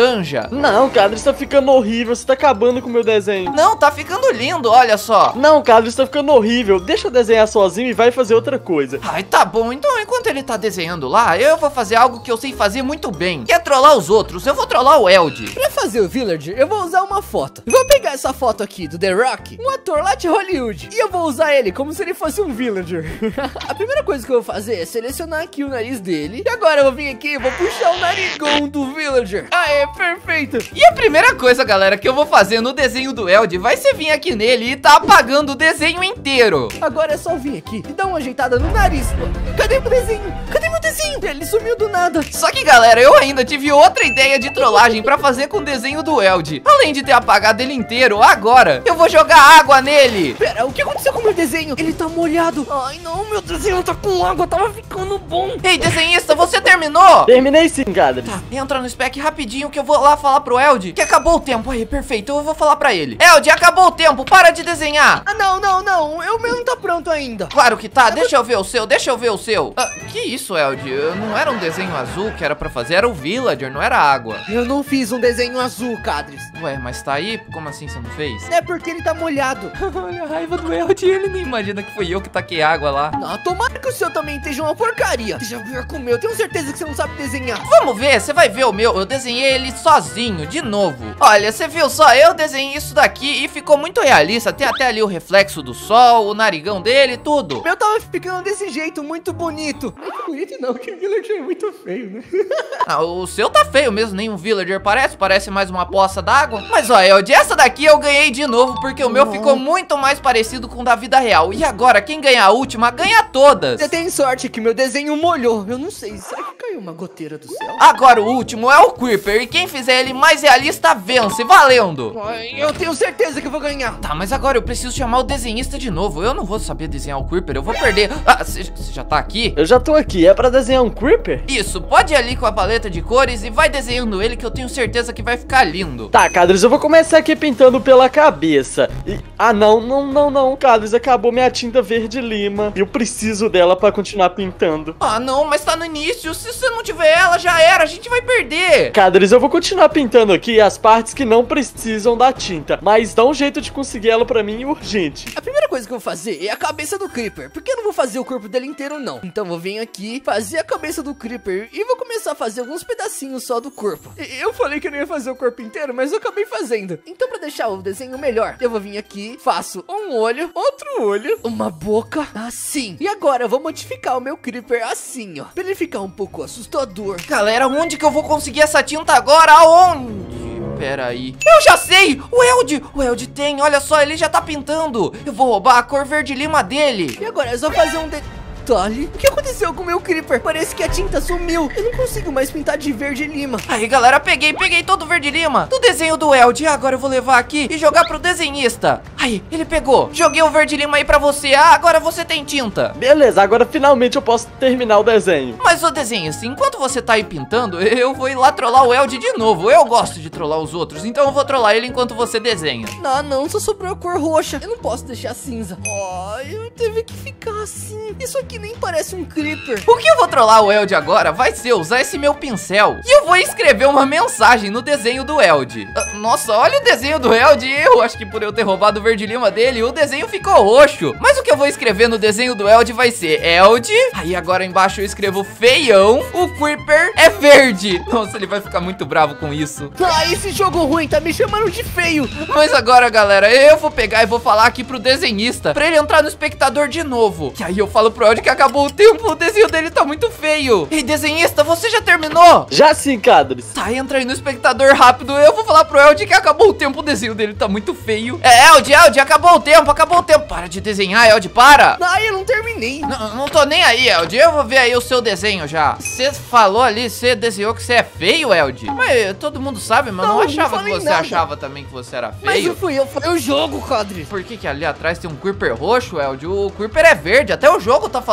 agora.
Não, Cadris, tá ficando horrível. Você tá acabando com o meu desenho.
Não, tá ficando lindo, olha só.
Não, Cadris, tá ficando horrível. Deixa eu desenhar sozinho e vai fazer outra coisa.
Ai, tá bom. Então, enquanto ele tá desenhando lá, eu vou fazer algo que eu sei fazer muito bem, que é trollar os outros. Eu vou trollar o Eld.
Pra fazer o Villager, eu vou usar uma foto. Vou pegar essa foto aqui do The Rock, um ator lá de Hollywood, e eu vou usar ele como se ele fosse um Villager. A primeira coisa que eu vou fazer é selecionar aqui o nariz dele. E agora eu vou vir aqui e vou puxar o narigão do Villager. Aê, perfeito.
E a primeira coisa, galera, que eu vou fazer no desenho do Eld vai ser vir aqui nele e tá apagando o desenho inteiro.
Agora é só vir aqui e dar uma ajeitada no nariz. Cadê meu desenho? Cadê meu desenho? Ele sumiu do nada.
Só que, galera, eu ainda tive outra ideia de trollagem pra fazer com o desenho do Eld. Além de ter apagado ele inteiro, agora eu vou jogar água nele.
Pera, o que aconteceu com o meu desenho? Ele tá molhado. Ai, não, meu desenho tá com água, tava ficando bom.
Ei, desenhista, você terminou?
Terminei sim, Cadris.
Tá, entra no spec rapidinho que eu vou lá falar pro Eld que acabou o tempo. Aí, perfeito, eu vou falar pra ele. Eld, acabou o tempo, para de desenhar.
Ah, não, não, não, o meu não tá pronto ainda.
Claro que tá, deixa eu ver o seu, deixa eu ver o seu. Ah, que isso, Eld? Não era um desenho azul que era pra fazer, era o Villager, não era água.
Eu não fiz um desenho azul, Cadris.
Ué, mas tá aí? Como assim você não fez?
É porque ele tá molhado.
Olha a raiva do Eld, ele nem imagina que fui eu que taquei água lá.
Não, tomara que o seu também esteja uma porcaria. Seja pior com o meu, tenho certeza que você não sabe desenhar.
Vamos ver, você vai ver o meu. Eu desenhei ele sozinho, de novo. Olha, você viu só, eu desenhei isso daqui e ficou muito realista. Tem até ali o reflexo do sol, o narigão dele, tudo.
O meu tava ficando desse jeito, muito bonito. Muito bonito não, que o Villager é muito feio, né?
Ah, o seu tá feio mesmo, nem um Villager parece. Parece mais uma poça d'água. Mas ó, Eld, essa daqui eu ganhei de novo, porque o meu ficou muito mais parecido com o da vida real. E agora, quem ganhar a última, ganha todas.
Você tem sorte que meu desenho molhou. Eu não sei, será que caiu uma goteira do céu?
Agora o último é o Creeper, e quem fizer ele mais realista vence, valendo.
Ai, eu tenho certeza que eu vou ganhar.
Tá, mas agora eu preciso chamar o desenhista de novo. Eu não vou saber desenhar o Creeper, eu vou perder. Ah, você já tá aqui?
Eu já tô aqui, é pra desenhar um Creeper?
Isso, pode ir ali com a paleta de cores e vai desenhando ele que eu tenho certeza que vai ficar lindo.
Tá, Cadris, eu vou começar aqui pintando pela cabeça. E... Ah, não, não, não, não, Cadris, acabou minha tinta verde lima. Eu preciso dela pra continuar pintando.
Ah, não, mas tá no início. Se você não tiver ela, já era, a gente vai perder.
Cadris, eu vou continuar pintando aqui as partes que não precisam da tinta, mas dá um jeito de conseguir ela pra mim urgente.
A primeira coisa que eu vou fazer é a cabeça do Creeper, porque eu não vou fazer o corpo dele inteiro, não. Então eu venho aqui, fazer a cabeça do Creeper e vou começar a fazer alguns pedacinhos só do corpo. Eu falei que eu não ia fazer o corpo inteiro, mas eu acabei fazendo. Então pra deixar o desenho melhor, eu vou vir aqui, faço um olho, outro olho, uma boca, assim. E agora eu vou modificar o meu Creeper assim, ó, pra ele ficar um pouco assustador.
Galera, onde que eu vou conseguir essa tinta agora? Aonde? Pera aí. Eu já sei! O Eld! O Eld tem, olha só, ele já tá pintando. Eu vou roubar a cor verde lima dele.
E agora é só fazer um detalhe. O que aconteceu com o meu Creeper? Parece que a tinta sumiu. Eu não consigo mais pintar de verde lima.
Aí, galera, peguei, peguei todo o verde lima do desenho do Eld. Agora eu vou levar aqui e jogar pro desenhista. Aí, ele pegou. Joguei o verde lima aí pra você. Ah, agora você tem tinta.
Beleza, agora finalmente eu posso terminar o desenho.
Mas, ô desenhista, enquanto você tá aí pintando, eu vou ir lá trollar o Eld de novo. Eu gosto de trollar os outros, então eu vou trollar ele enquanto você desenha.
Não, não, só sobrou a cor roxa. Eu não posso deixar cinza. Ó, oh, eu teve que ficar assim. Isso aqui nem parece um Creeper.
O que eu vou trollar o Eld agora vai ser usar esse meu pincel e eu vou escrever uma mensagem no desenho do Eld. Uh, nossa, olha o desenho do Eld. Eu acho que por eu ter roubado o verde lima dele, o desenho ficou roxo. Mas o que eu vou escrever no desenho do Eld vai ser Eld. Aí agora embaixo eu escrevo feião. O Creeper é verde. Nossa, ele vai ficar muito bravo com isso.
Ah, esse jogo ruim tá me chamando de feio.
Mas agora, galera, eu vou pegar e vou falar aqui pro desenhista pra ele entrar no espectador de novo. E aí eu falo pro Eld que acabou o tempo, o desenho dele tá muito feio. Ei, desenhista, você já terminou?
Já sim, Cadris.
Tá, entra aí no espectador rápido. Eu vou falar pro Eld que acabou o tempo, o desenho dele tá muito feio. É, Eld, Eld, acabou o tempo, acabou o tempo. Para de desenhar, Eld, para.
Ah, eu não terminei.
Não, não tô nem aí, Eld, eu vou ver aí o seu desenho já. Você falou ali, você desenhou que você é feio, Eld? Mas todo mundo sabe, mas não, não achava que você nada. achava também que você era feio.
Mas eu fui eu, eu jogo, Cadris.
Por que que ali atrás tem um Creeper roxo, Eld? O Creeper é verde, até o jogo tá falando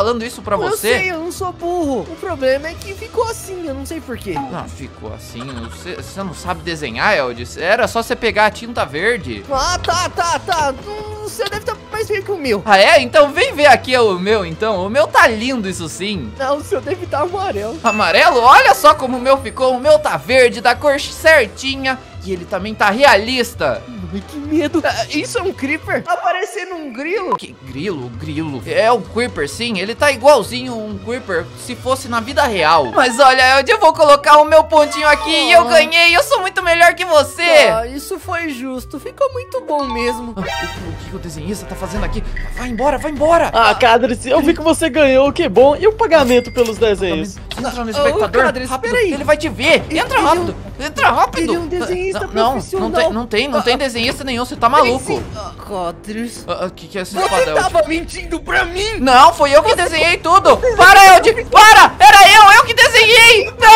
falando isso pra
Eu
você?
sei, eu não sou burro. O problema é que ficou assim, eu não sei porquê.
Não, ficou assim. Você, você não sabe desenhar, Eld? Era só você pegar a tinta verde.
Ah, tá, tá, tá. O seu deve estar mais feio que o meu.
Ah, é? Então vem ver aqui o meu, então. O meu tá lindo, isso sim.
Não, o seu deve estar amarelo.
Amarelo? Olha só como o meu ficou. O meu tá verde, da cor certinha. E ele também tá realista.
Ai, que medo. Ah, isso é um creeper? Tá parecendo um grilo.
Que grilo? Grilo. É um creeper, sim. Ele tá igualzinho um creeper se fosse na vida real. Mas olha, eu vou colocar o meu pontinho aqui e eu ganhei. Eu sou muito melhor que você.
Ah, isso foi justo. Ficou muito bom mesmo.
Ah, o, o que o desenhista tá fazendo aqui? Vai embora, vai embora.
Ah, Cadris, eu vi que você ganhou, que bom. E o pagamento pelos desenhos?
Entra no espectador.
Ô, Cadris,
rápido.
peraí.
Ele vai te ver. Entra rápido. Entra rápido.
Ele é um desenhista
não,
profissional.
não, não tem, não tem, não tem desenhista nenhum. Você tá maluco.
Cadris.
O que, que é esse
Você
espadão?
tava mentindo pra mim.
Não, foi eu que desenhei tudo. Para, Eld. Para. Era eu, eu que desenhei. Não.